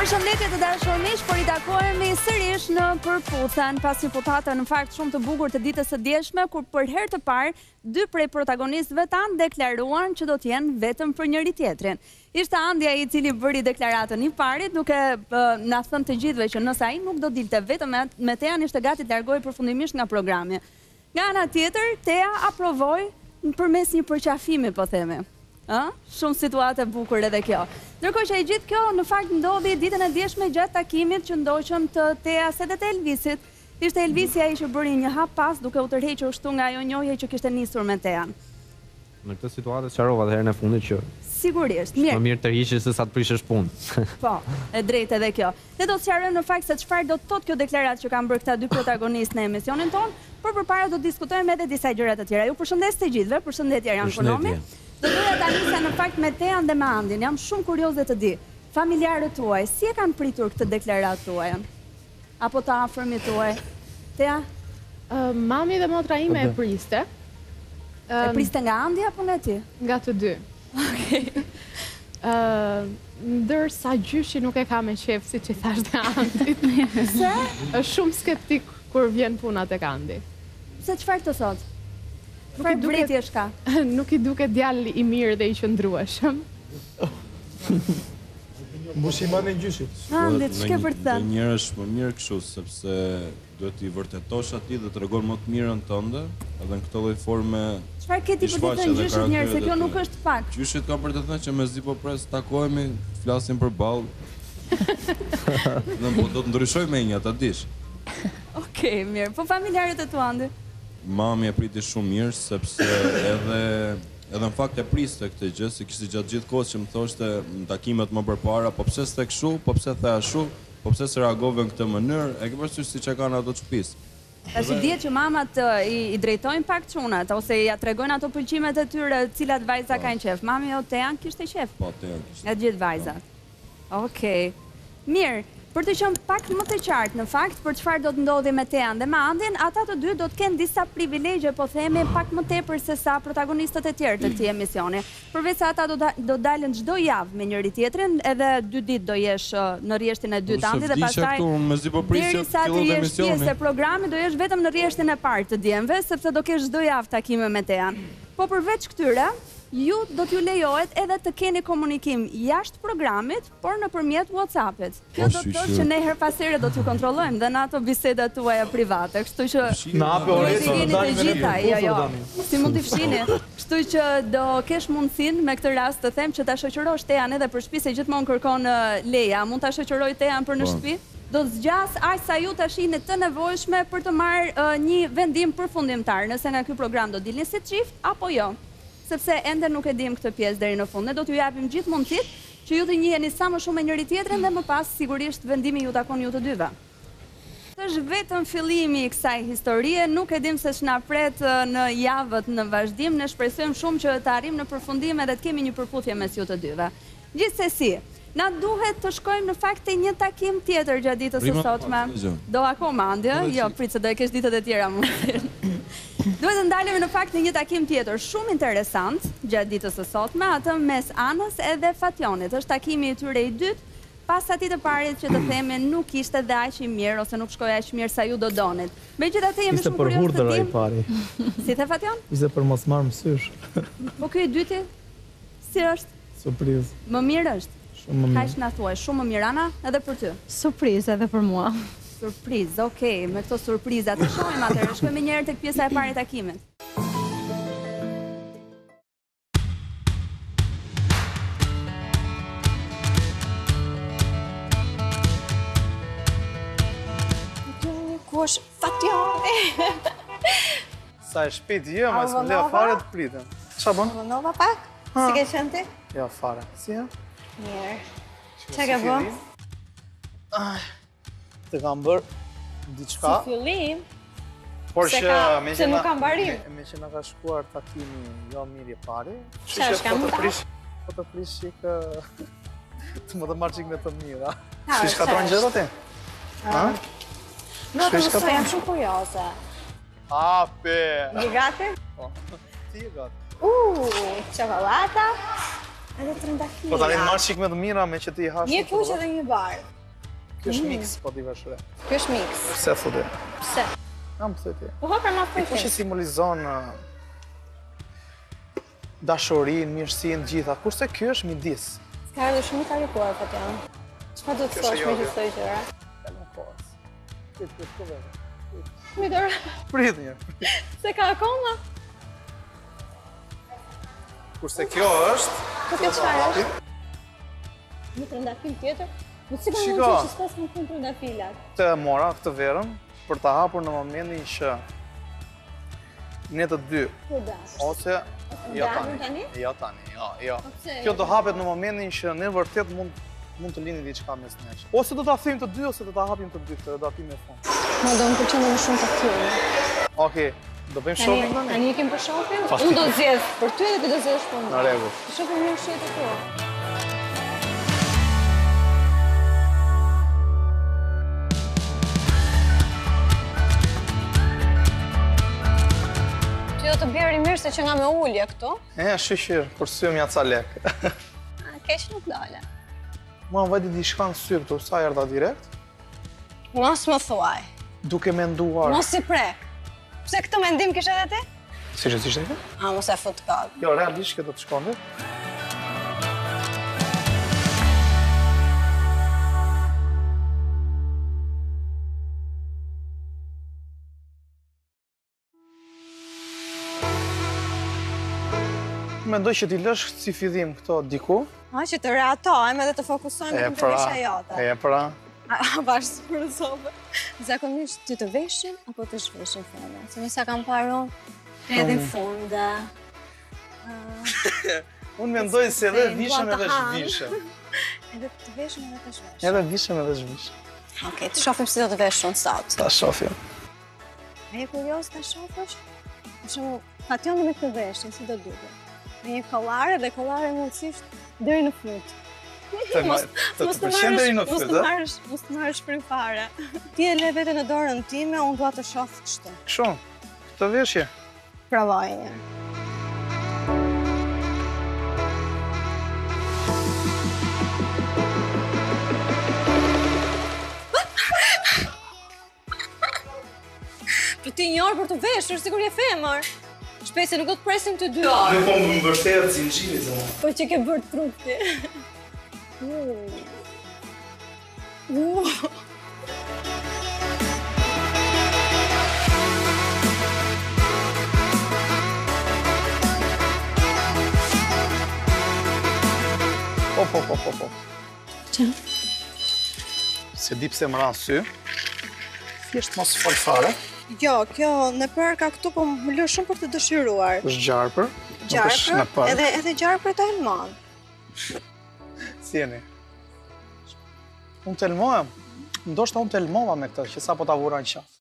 Përshëndetje të dashur miq, po i takohemi sërish në Përputhen, pas një putate në fakt shumë të bukur të ditës së dielshme, kur për herë të parë dy prej protagonistëve tanë deklaruan që do të jenë vetëm për njëri tjetrin. Ishte Andi ai i cili bëri deklaratën i parit, duke na thënë të gjithëve që nëse ai nuk do dilte vetëm me Tean, ishte gati të largohej përfundimisht nga programi. Nga ana tjetër, Tea aprovoi përmes një përqafimi, po themi. Shumë situatë e bukur edhe kjo. Ndërkohë që e gjithë kjo në fakt ndodhi ditën e dielshme gjatë takimit që ndoqëm të Teas edhe të Elvisit. Ishte Elvisi ai që bëri një hap pas duke u tërhequr kështu nga ajo njohje që kishte nisur me Tean. Në këtë situatë sqarova edhe herën e fundit që sigurisht, mirë. Më mirë tërhiqesh se sa të prishësh punë. Po, e drejtë edhe kjo. Ne do të sqarojmë në fakt se çfarë do të thotë kjo deklaratë që kanë bërë këta dy protagonistë në emisionin tonë, por përpara do të diskutojmë edhe disa gjëra të tjera. Ju përshëndes të gjithëve, përshëndetje Jan Konomi. Do doja ta nisja në fakt me Tean dhe me Andin. Jam shumë kurioze të di. Familjarët tuaj, si e kanë pritur këtë deklaratë tuaj? Apo të afërmit tuaj? Tea? Mami dhe motra ime e priste. E priste nga Andi apo nga ti? Nga të dy. Okej. Ndërsa gjyshi nuk e ka me qef, si që thash dhe Andit. Se? Është shumë skeptik kur vjen puna tek Andi. Se çfarë të thotë? Çfarë breti është ka? Nuk i duket djalë i mirë dhe i qëndrueshëm. Mbushimani i gjyshit. Andi, ç'ke për të thënë? Njëherë është më mirë kështu, sepse duhet i vërtetosh atij dhe tregon më të mirën tënde, edhe në këtë lloj forme. Çfarë ke ti për të thënë gjyshit njerëz, se kjo nuk është pak. Gjyshit ka për të thënë që mezi po pres takohemi, flasim për ballë. Do të ndryshoj me një, ta dish. Okej, mirë. Po familjarët e tu Andi? Mami e priti shumë mirë, sepse edhe në fakt e priste këtë gjë, se kishte gjatë gjithë kohës që më thoshte në takimet më përpara, po pse s'te kështu, po pse the ashtu, po pse se reagove në këtë mënyrë, e ke parasysh siç e kanë ato shtëpisë. Tash dihet që mamat i drejtojnë pak çunat ose ja tregojnë ato pëlqimet e tyre, cilat vajza kanë qef. Mami o Tean kishte qef. Po, Tean kishte. Nga gjithë vajzat. Okej. Mirë. Për të qenë pak më të qartë në fakt për çfarë do të ndodhi me Tean dhe me Andin, ata të dy do të kenë disa privilegje, po themi, pak më tepër se sa protagonistët e tjerë të këtij emisioni. Përveç se ata do dalin çdo javë me njëri tjetrin, edhe 2 ditë do jesh në rrjeshtin e dytë Andi dhe pastaj derisa të jesh pjesë e programit do jesh vetëm në rrjeshtin e parë të djemve, sepse do kesh çdo javë takime me Tean. Po përveç këtyre, ju do t'ju lejohet edhe të keni komunikim jashtë programit, por nëpërmjet WhatsApp-it. Kjo do të thotë që ne her pas here do t'ju kontrollojmë dhe në ato bisedat tuaja private, kështu që na hapi orë, si mund t'i fshini. Kështu që do kesh mundësinë me këtë rast të them që ta shoqërosh Tean edhe për shtëpi, se gjithmonë kërkon leja. Mund ta shoqëroj Tean për në shtëpi? Do të zgjas aq sa ju tash jeni të nevojshme për të marrë një vendim përfundimtar, nëse nga ky program do dilni si çift apo jo. Sepse ende nuk e dim këtë pjesë deri në fund. Ne do t'ju japim gjithë mundësitë që ju të njiheni sa më shumë me njëri tjetrin dhe më pas sigurisht vendimi ju takon ju të dyve. Është vetëm fillimi i kësaj historie, nuk e dim se ç'na pret në javët në vazhdim. Ne shpresojmë shumë që të arrijmë në përfundim edhe të kemi një përputhje mes ju të dyve. Gjithsesi, na duhet të shkojmë në fakt te një takim tjetër gjatë ditës së sotme. Do akoma Andi, jo, prit se do e kesh ditët e tjera mund. Duhet të ndalemi në fakt në një takim tjetër shumë interesant gjatë ditës së sotme, atë mes Anës edhe Fationit. Është takimi i tyre i dytë, pas atij të parit që të themi nuk ishte dhe aq i mirë ose nuk shkoi aq mirë sa ju do donit. Megjithatë jemi shumë kurioz të dim. Ishte për hurdhër ai pari. Si the Fation? Ishte për mos marrë mësysh. Po ky i dyti? Si është? Surprizë. Më mirë është. Shumë më mirë. Kaq na thuaj, shumë më mirë Ana, edhe për ty. Surprizë edhe për mua. Surprizë, okej, me këto surpriza të shohim atëherë, shkojmë një herë tek pjesa e parë e takimit. Ku është Fationi? Sa e shpejt jë, ma s'më leo fare të pritem. Qa bon? Vënova pak? Si ke qenë ti? Jo, fare. Si ja? Mirë. Qa ke bë? Të kam bërë diçka. Si fillim? Por që se nuk kam barim. Me që nga ka shkuar takimi jo mirë i pari. Qa është kam ta? Po të prish qikë të më të marrë qikë me të mira. Ha, Shkë shkatron gjithë ti? Nuk të mësoj, jam shumë kurioze. Ape! Je gati? Po, ti je gati. Çokolata. Edhe trëndafila. Po tani të marrë qikë me të mira me që ti i hash. Një kuqe dhe një barë. Ky është mix, po di veshre. Ky është mix. Pse thotë? Pse? Kam thëti. Po hapër ma Kush fërti. që simbolizon dashurinë, mirësinë, gjitha. Kurse ky është midis. Ka ardhur shumë i karikuar, Fatjan. Çfarë do të thosh me gjithë këto gjëra? Mi dorë, Prit një. se ka akoma? Kurse kjo është... Po kjo çfarë është? Një trëndafil tjetër? Po si ka mundësi Shiko. që s'pas më kënë trëndafilat? Të mora këtë verën për ta hapur në momentin që ne të dy Po dash. ose jo Dashur tani? Jo tani, jo. Po pse? Kjo do hapet në momentin që ne vërtet mund të lini diçka mes nesh. Ose do ta thyjmë të dy ose do ta hapim të dy këtë do aty me fund. Ma do më përqenë më shumë të këtyre. Okej, do bëjmë shopping tani? Tani kem për shopping? Pas Unë do ty. zgjedh për ty dhe ti do zgjedhësh për mua. Në rregull. Shopping mirë shihet e tua. Ti do të bjeri mirë se që nga me ullje këtu. Shqyr, për sy mja ca lek. Keq nuk dale. Mua më vajti diçka në sy këtu, sa erdha direkt, Mos më thuaj. duke menduar. Mos i prek. Pse këtë mendim kishe edhe ti? Si që ishte kjo? A, mos e fut kallë. Jo, realisht kjo do të shkonde. Mendoj që t'i lësh si fillim këto diku. A, që të reatojmë edhe të fokusojmë në të vesha jote. Pra. A bashkë për zove. Zakonisht ty të veshin apo të shveshin funda. Se nësa kam parë edhe funda. Unë mendoj se edhe vishëm edhe zhvishëm. Edhe të veshin edhe të shveshin. Edhe vishëm edhe zhvishëm. Okej, të shofim si do të veshun sot. Ta shofim. A je kurios të shofësh? Për shumë, Fatjoni me këtë veshin, si do duke. Me një kollare dhe kollare mundësisht deri në fund. Të përshen deri në fund, Mos të marrësh prej fare. Ti e le vete në dorën time, unë dua të shoh kështu. Kështu, këtë veshje. Provoj një. Për ti një orë për të veshur, sikur je femër. Shpejt se nuk do të presim të dy orë. Po më vërtet zinxhiri zë. Po që ke bërë trupti. Po. Që? Se di pse më ranë sy. Thjesht mos fol fare. Jo, kjo në për ka këtu, po më lë shumë për të dëshiruar. Është gjarpër. Gjarpër, edhe gjarpër të helmon. Si jeni? Unë të elmohem. Ndoshta unë të elmova me këtë, që sa po ta vura në qafë.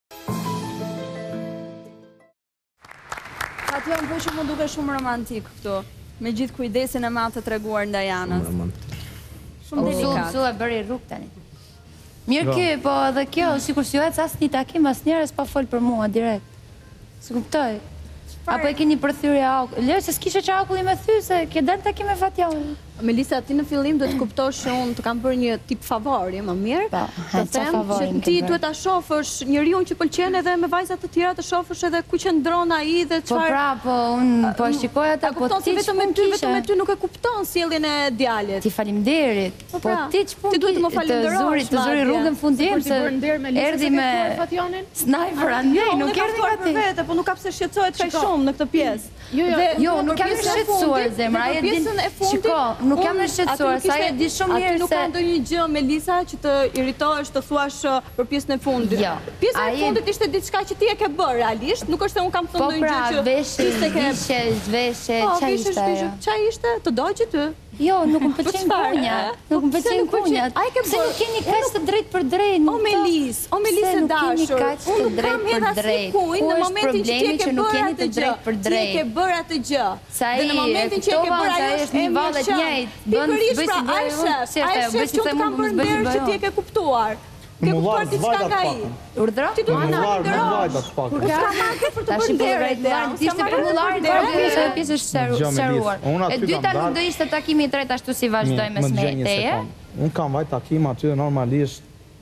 Fatjon, po që më duke shumë romantik këtu. Me gjithë kujdesin e matë të treguar ndaj anës. Shumë delikat. Su e bëri rrugë tani. Mirë ky, po edhe kjo, sikur si juhet as një takim as njerës pa fol për mua direkt. Se kuptoj. Apo e keni përthyrje akull. Leo, se s'kishe që akulli me thy, se ke dalë takim me Fatjonin. Melisa, ti në fillim do të kuptosh që unë të kam bërë një tip favori, më mirë. Po, të them që ti duhet ta shohësh njeriu që pëlqen edhe me vajzat të tjera të shohësh edhe ku qëndron ai dhe Po çfarë. pra, po unë po shikoj ata, po ti vetëm me ty nuk e kupton sjelljen e djalit. Ti faleminderit. Po ti ç'pun ti duhet të më falenderosh. Të zuri rrugën fundim se erdhi me sniper andej, nuk erdhi për vete, po nuk ka pse shqetësohet kaq shumë në këtë pjesë. Jo, nuk jam e shqetësuar zemra, ai e din. Shiko, nuk jam e shqetësuar, sa e di shumë mirë se nuk ka ndonjë gjë Melisa që të irritohesh, të thuash për pjesën e fundit. Jo. Pjesa e fundit ishte diçka që ti e ke bërë realisht, nuk është se un kam thënë ndonjë gjë që veshje, çfarë ishte? Të dogjë ty. Jo, nuk më pëlqen punja. Nuk më pëlqen punja. Pse nuk keni kaq të drejtë për drejtë? O Melis e dashur. Unë nuk kam hedhur asnjë kujt në momentin që ti e ke bërë atë gjë. Ti e ke bërë atë gjë. Dhe në momentin që e ke bërë ajo është një vallet njëjtë. Pikërisht pra, ai që të kam bërë ndër që ti e ke kuptuar. Ke kuptuar diçka nga ai. Urdhra? Ti duhet ta nderosh. Kur ka marrë për të bërë ndër. Ishte popullari për pjesë sqaruar. E dyta nuk do ishte takimi i tretë ashtu si vazhdoj me smeteje. Unë kam vaj takim aty normalisht.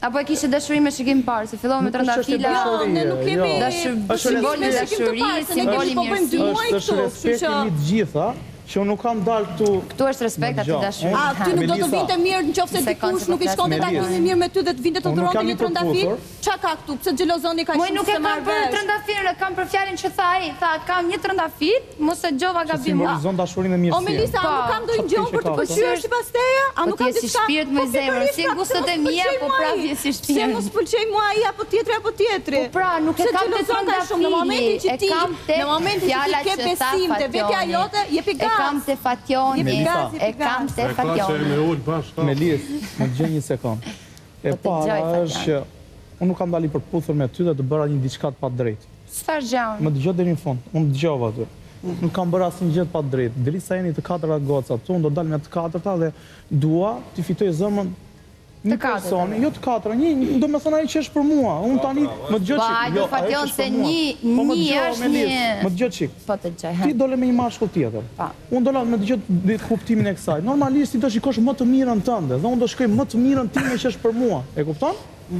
Apo e kishe dashuri me shikim parë, se fillova me trëndafila. Jo, ne nuk kemi Simboli dashuri, simboli mirësi. Është respekti i të gjitha, që unë nuk kam dalë këtu... Këtu është respekt aty dashuri. A, ty nuk do të vinte mirë nëse dikush nuk i shkonte takimi mirë me ty dhe të vinte të dhuronte një trëndafil? Qa ka këtu? Pse xhelozoni ka Moj shumë nuk se e kam marrë për vesh? trëndafilën, kam për fjalën që tha ai, tha kam një trëndafil, mos e gjova gabim. Simbolizon dashurinë dhe mirësinë. O Melisa, a nuk kam ndonjë gjë për të pëlqyer sipas teje? A nuk kam si shpirt me zemër, si gustot e mia, po prapë si Se shpirt. mos pëlqej mua ai apo tjetri. Po pra, nuk e kam të Në momentin që ti, në momentin që ti ke besim te vetja jote, jepi E kam gaz. te Fationi, e kam te Fationi. Melis, më dëgjoj një sekond. E Po të para dëgjoj, është që unë nuk kam dalë për puthur me ty dhe të bëra një diçka të padrejtë. Çfarë gjën? Më dëgjoj deri në fund. Unë dëgjova aty. Nuk kam bërë asnjë gjë të padrejtë. Derisa jeni të katëra goca, unë do dal me të katërta dhe dua të fitoj zemrën një personi, jo të katëra, një, do me thënë ai që është për mua. Unë tani më dëgjoj çik. Hajde, Fation, se një është një... Më dëgjoj çik. Po të gjej, Ti dole me një mashkull tjetër. Pa. Unë do la me dëgjoj kuptimin e kësaj. Normalisht ti do shikosh më të mirën tënde dhe unë do shkoj më të mirën time që është për mua. E kupton?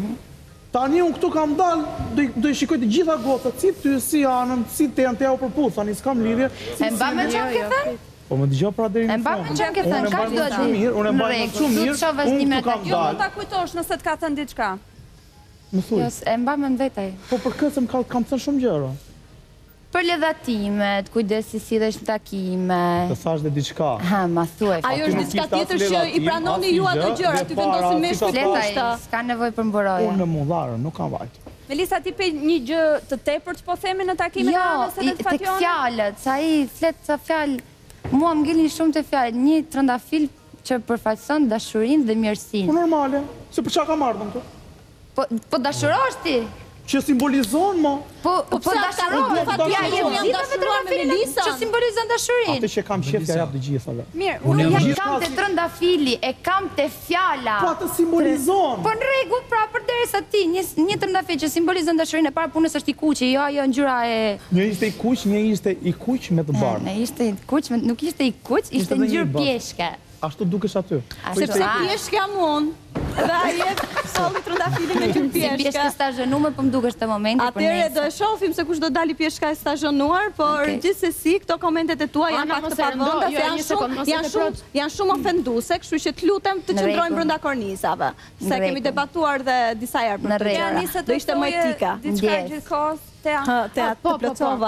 Tani unë këtu kam dalë, do i shikoj të gjitha gocat, si ty, si Anën, si Tean, te ajo përputh, tani s'kam lidhje. E mba me çfarë ke thënë? Po më dëgjoj pra deri E në mba me fund. çfarë ke thënë? Kaq do të di. Unë e mbaj më shumë mirë. Unë këtu kam Jo, mund dalë. ta kujtosh nëse të ka thënë diçka. Më thuj. Jo, e mba me vetaj. Po për këtë kam thënë shumë gjëra. Për ledhatimet, kujdesi si dhe në takime. Të thash dhe diçka. Ha, ma thuaj. Ajo është diçka tjetër që i pranoni ju ato gjëra, ty vendosin me Fletaj, s'ka nevojë për mburoje. Unë në mundharën, nuk kam vajtë. Melisa, ti pe një gjë të tepërt po themi në takimin e Anës edhe të tek Fationit? fjalët, sa i flet sa fjalë, mua më ngelin shumë të fjalët, një trëndafil që përfaqëson dashurinë dhe mirësinë. Po normale, se për çka kam ardhur këtu? Po dashurosh ti? Që simbolizon mo. Po dashurosh, ja jam dashuruar me Melisën. Që simbolizon dashurinë. Atë që kam qef ja jap të gjithave. Mirë, Unë unë ja kam te trëndafili, e kam te fjala. Po atë simbolizon. Po në rregull, pra përderisa ti një trëndafil që simbolizon dashurinë e para punës është i kuqi, jo ajo ngjyra e Një ishte i kuq me të bardhë. Ne ishte i kuq, nuk ishte i kuq, ishte dhe një ngjyrë bardhë. pjeshke. Ashtu dukesh aty. sepse pjeshkja mund. Dhe ai jep solli trëndafilin me Si pjeshka. pjeshke stazhonuar, po më dukesh te momenti për Atëre do nesër. e shohim se kush do dali pjeshka e stazhonuar, por Okej. gjithsesi këto komentet e tua janë Ana, pak mos të e rëndo, pavënda, jo, se një sekond, mos e teproç. janë shumë ofenduese, kështu që të lutem të Në qëndrojmë rregull. brenda kornizave. Se Në kemi rregull. debatuar dhe disa herë për Në këtë rregull. gjëra. Do ishte më etika. Ndjes. Diçka gjithkohës te atë Po, po, po. plotova.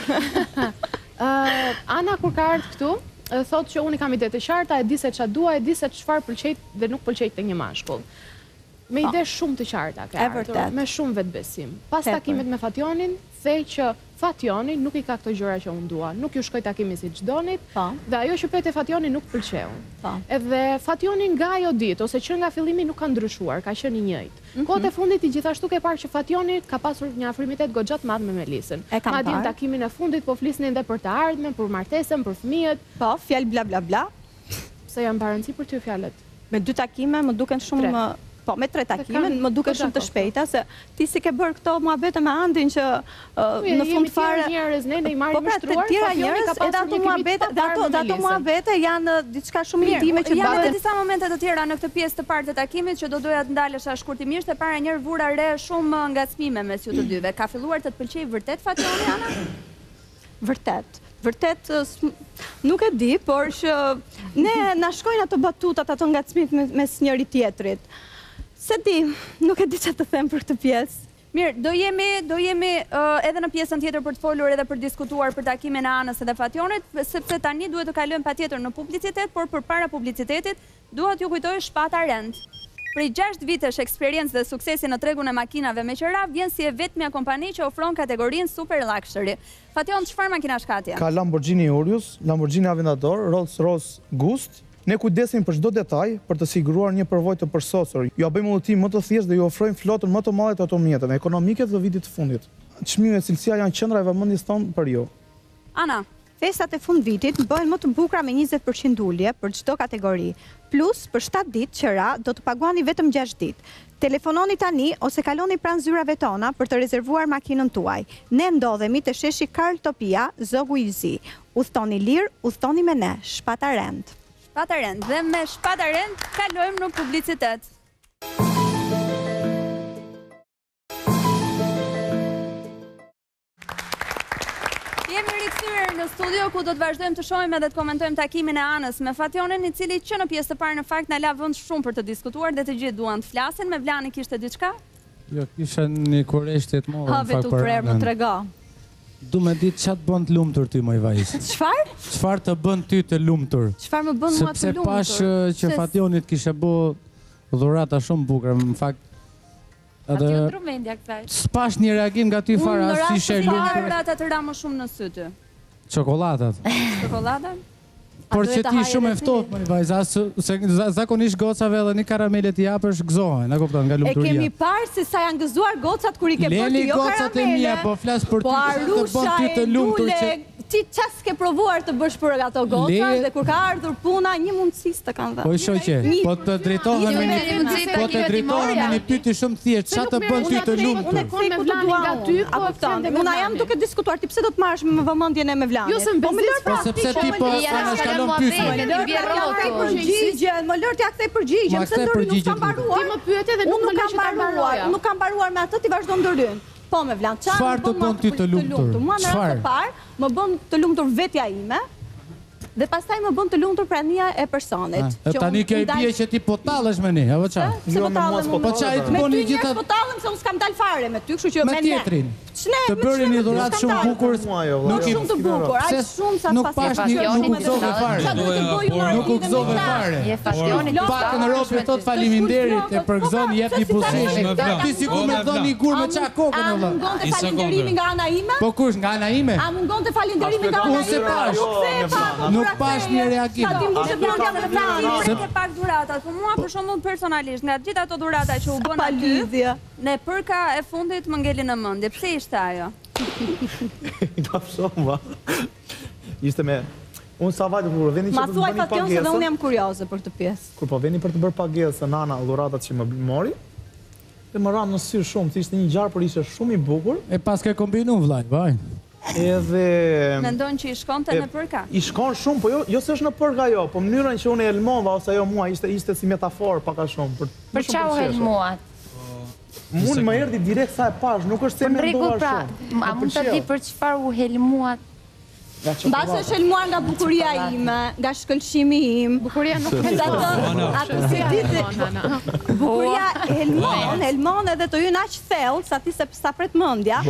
Ana kur ka ardhur këtu, thotë që unë kam ide të qarta, e di se ç'a dua, e di se çfarë pëlqej dhe nuk pëlqej te një mashkull. Me ide shumë të qarta ka E ardhur, vërtet. me shumë vetbesim. Pas Tepër. takimit me Fationin, thej që Fationi nuk i ka këto gjëra që unë dua, nuk ju shkoj takimi si ç'donit, Po. dhe ajo që pyete Fationi nuk pëlqeu. Po. Edhe Fationi nga ajo ditë ose që nga fillimi nuk ka ndryshuar, ka qenë i njëjtë. Kohët e fundit i gjithashtu ke parë që Fationi ka pasur një afrimitet goxha të madh me Melisën. E kam Madje në parë. takimin e fundit po flisnin edhe për të ardhmen, për martesën, për fëmijët. Po, fjalë bla bla bla. Pse janë parancë për ty fjalët? Me 2 takime më duken shumë Tre. Po, me 3 takime kanë më duken goxha shumë të kohë. shpejta se ti si ke bërë këto muhabete me Andin që në fund fare njerëz, ne i marrim Po pra, shtruar, të tjera Fationi njerëz ka edhe pasur ato një muhabete, kemi të ato muhabete janë diçka shumë intime që janë edhe baten. disa momente të tjera në këtë pjesë të parë të takimit që do doja të ndalesha shkurtimisht e para njëherë vura re shumë ngacmime mes ju të dyve. Ka filluar të pëlqej vërtet Fationi, Ana? Vërtet nuk e di, por që ne na shkojnë ato batutat, ato ngacmit mes njëri tjetrit. Se di, nuk e di çfarë të them për këtë pjesë. Mirë, do jemi edhe në pjesën tjetër për të folur edhe për diskutuar për takimin e Anës edhe Fationit, sepse tani duhet të kalojmë patjetër në publicitet, por përpara publicitetit duhet t'ju kujtoj Shpata Rent. Prej 6 vitesh eksperiencë dhe suksesi në tregun e makinave me qira, vjen si e vetmja kompani që ofron kategorinë Super Luxury. Fation, çfarë makinash ka atje? Ka Lamborghini Urus, Lamborghini Aventador, Rolls-Royce Gust. Ne kujdesim për çdo detaj për të siguruar një përvojë të përsosur. Ju bëjmë udhëtim më të thjeshtë dhe ju ofrojmë flotën më të madhe të automjeteve ekonomike të vitit të fundit. Çmimi dhe cilësia janë qendra e vëmendjes tonë për ju. Ana, Festat e fund vitit bëhen më të bukura me 20% ulje për çdo kategori. Plus, për 7 ditë qira do të paguani vetëm 6 ditë. Telefononi tani ose kaloni pranë zyrave tona për të rezervuar makinën tuaj. Ne ndodhemi te sheshi Karl Topia, Zogu i Zi. Udhtoni lirë, udhtoni me ne, Shpata Rent. Shpata Rent. Dhe me Shpata Rent kalojmë në publicitet. në studio ku do të vazhdojmë të shohim edhe të komentojmë takimin e Anës me Fationin, i cili që në pjesë të parë në fakt na la vend shumë për të diskutuar dhe të gjithë duan të flasin. Me Vlani kishte diçka? Jo, kisha një kurreshtë të morë. Have tu prerë më trego. Du me ditë çfarë bën të lumtur ty më i vajzë. Çfarë? Çfarë të bën ty të lumtur? Çfarë më bën mua të lumtur? Sepse pash që Fationit kishe bë dhurata shumë bukur, në fakt. Aty u trumendja kësaj. S'pash një reagim nga ty fare, as si ishe lumtur. Dhurata të ra më shumë në sy ty. Çokoladat. Çokoladën? Por që ti shumë e ftohtë më i vajzë, se zakonisht gocave edhe një karamele t'i japësh gëzohen, a kupton, nga lumturia. E kemi parë se sa janë gëzuar gocat kur i ke bërë ti, jo karamele. Leni gocat e mia, po flas për ty, të bën ty të lumtur që ti ças ke provuar të bësh për ato goca dhe kur ka ardhur puna, një mundësi të kanë dhënë. Po shoqe, po të drejtohem me një pyetje shumë thjeshtë, çfarë të bën ty të lumtur? Unë kam me Vlanin nga ty, po kupton. Unë jam duke diskutuar ti pse do të marrësh me vëmendjen e me Vlanin. Jo se më bezit, po sepse ti po ana shkalon pyetjen. Më lër t'ja kthej përgjigjen, pse ndërry nuk kam mbaruar. Ti më pyet edhe nuk më lësh ta mbaroja. Unë nuk kam mbaruar me atë, ti vazhdo ndërryn. Po me Vlan, çfarë të bën ty të lumtur? Mua në rast të parë më bën të lumtur vetja ime. Dhe pastaj më bën të lumtur prania e personit. Tani kjo i bie që ti po tallesh me ne, apo çfarë? Jo me mua po çaj të bëni gjithë po tallem se unë s'kam dal fare me ty, kështu që me tjetrin. Të bëri një dhuratë shumë bukur, nuk i shumë të bukur, aq shumë sa nuk pash një nuk gëzove fare. Nuk u gëzove fare. Je Fationi. Pak në Ropi thot faleminderit e për gëzon jep një buzëqe. Ti sikur më dhon një gur me ça kokën valla. Mungonte falënderimi nga ana ime? Po kush nga ana ime? A mungonte falënderimi nga ana ime? Unë se pash. Nuk pash një reagim. Sa ti mbushe blondja me Vlanin. Se ke pak dhuratat, por mua për shembull personalisht nga gjithë ato dhurata që u bën aty, në përka e fundit më ngeli në mendje. Pse ishte ajo? Ta shumë, va. Ishte me... Unë sa vajtë kur veni që ma të thuaj bëni Fation se dhe unë pagesën, jam kurioze për të pjesë. kur po veni për të bërë pagesën nana dhuratat që më mori, dhe më ranë në sy shumë, ishte një gjarë, por ishte shumë i bukur. E pas ke kombinu vllaj, vaj. Edhe... Mendon që i shkonte në përka? I shkon shumë, po jo se është në përka jo, po mënyrën që unë e elmova ose ajo mua ishte si metaforë paka shumë. Për çau helmuat? Mund më erdhi direkt sa e pash, nuk është se mendova shumë. A mund të di për çfarë u helmuat? Mbase është helmuar nga bukuria ime, nga shkëlqimi im. Bukuria nuk atë se ditë. Bukuria helmon edhe të jyn aq thellë sa ti sa pret mendja.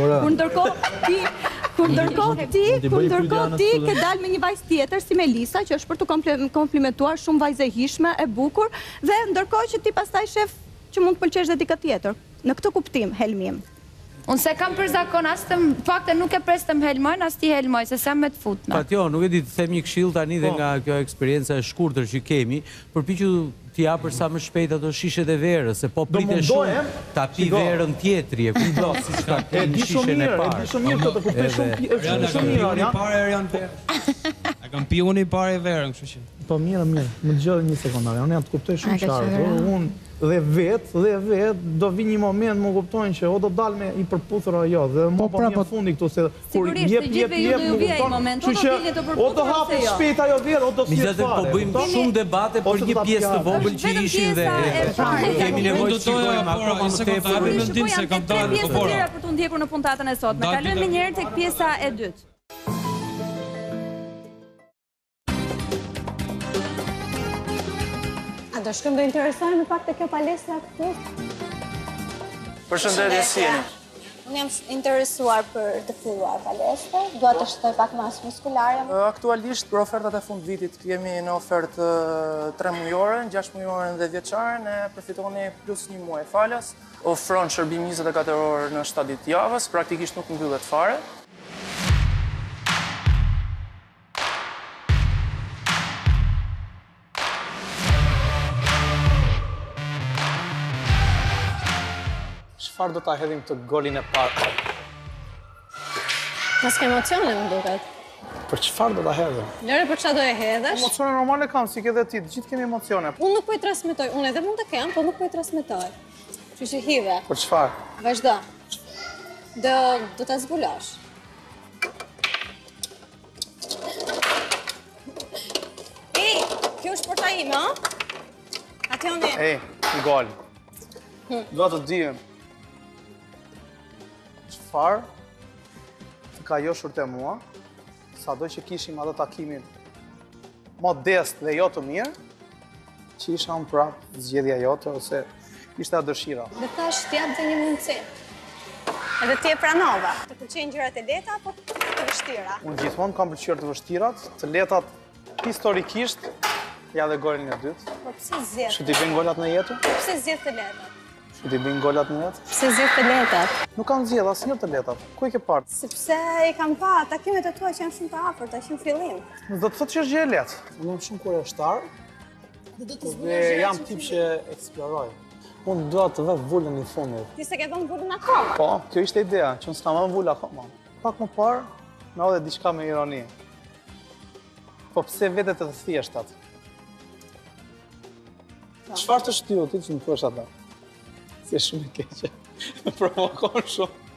Kur ndërkohë ti ke dalë me një vajzë tjetër si Melisa, që është për të komplimentuar shumë vajzë e hishme, e bukur, dhe ndërkohë që ti pastaj shef që mund të pëlqesh dhe dikë tjetër. Në këtë kuptim, helmim. Unë se kam për zakon, fakte nuk e pres të më helmojnë, as ti helmoj, se sa me të futme. Fation, nuk e di të them një këshill tani dhe nga kjo eksperienca e shkurtër që kemi, përpiqu t'i japësh sa më shpejt ato shishet e verës, se po pritet shumë ta pi verën tjetri, e kupton siç ka qenë shishen e parë. E di shumë mirë këtë kuptoj shumë mirë. A kam pi unë i parë verën, kështu që. Po mirë, më dëgjoj një sekondare. Unë jam të kuptoj shumë qartë. Unë dhe vet do vi një moment më kuptojnë që o do dal me i përputhur apo jo, dhe më po një fundi këtu se kur jep më kupton. Kështu që o do hapë shpejt ajo verë, o do si fare. Po bëjmë shumë debate për një pjesë të vogël që ishin dhe kemi nevojë të shikojmë akoma më tepër. Mendim se kam dalë në porë për të ndjekur në puntatën e sotme. Kalojmë një herë tek pjesa e dytë. Do shkëm do interesojnë në pak të kjo palestra këtu? Përshëndetje, si jeni? Unë jam interesuar për të filluar palestra, dua të shtoj pak masë muskulare. Aktualisht, për ofertat e fund vitit, kemi në ofertë 3 mujore, 6 mujore dhe vjeçare, ne përfitoni plus 1 muaj falas, ofron shërbim 24 orë në 7 ditë javës, praktikisht nuk mbyllet fare. Çfarë do ta hedhim të golin e parë? Mas ke emocione më duket. Për çfarë do ta hedhim? Lëre për çfarë do e hedhësh? Emocione normale kam, si ke dhe ti, të gjithë kemi emocione. Unë nuk po i transmetoj, unë edhe mund të kem, po nuk po i transmetoj. Kështu që hidhe. Për çfarë? Vazhdo. Do ta zbulosh. Ej, kjo është porta ime, ë? Fationi. Ej, gol. Dua të dijem. Çfarë të ka joshur te mua, sado që kishim atë takimin modest dhe jo të mirë, që isha unë prapë zgjedhja jote ose ishte atë dëshira. Dhe thash t'jap dhe një mundësi. Edhe ti e pranova. Të pëlqejnë gjërat e lehta apo të vështira? Unë gjithmonë kam pëlqyer të vështirat, të letat historikisht, ja dhe golin e dytë. Po pse zgjedh? Që t'i bëjnë golat në jetë? Pse zgjedh të lehtat? Që t'i bëjnë golat në jetë? Pse zgjedh të lehtat? Nuk kam zgjedh asnjëherë të letat. Ku i ke parë? Sepse i kam pa takimet e tua që janë shumë të afërta, që në fillim. Do të thotë që është gjë e lehtë. Unë jam shumë kuriozitar. Dhe jam tip që eksploroj. Unë dua të vë vulën në fundit. Ti se ke vënë vulën akoma? Po, kjo ishte ideja, që unë s'kam vënë vulën akoma. Pak më parë, me odhe diçka me ironi. Po pse vetet e të thjeshtat? Çfarë të shtyju ti që më thuash atë? Si është shumë e keqe. Më provokon shumë.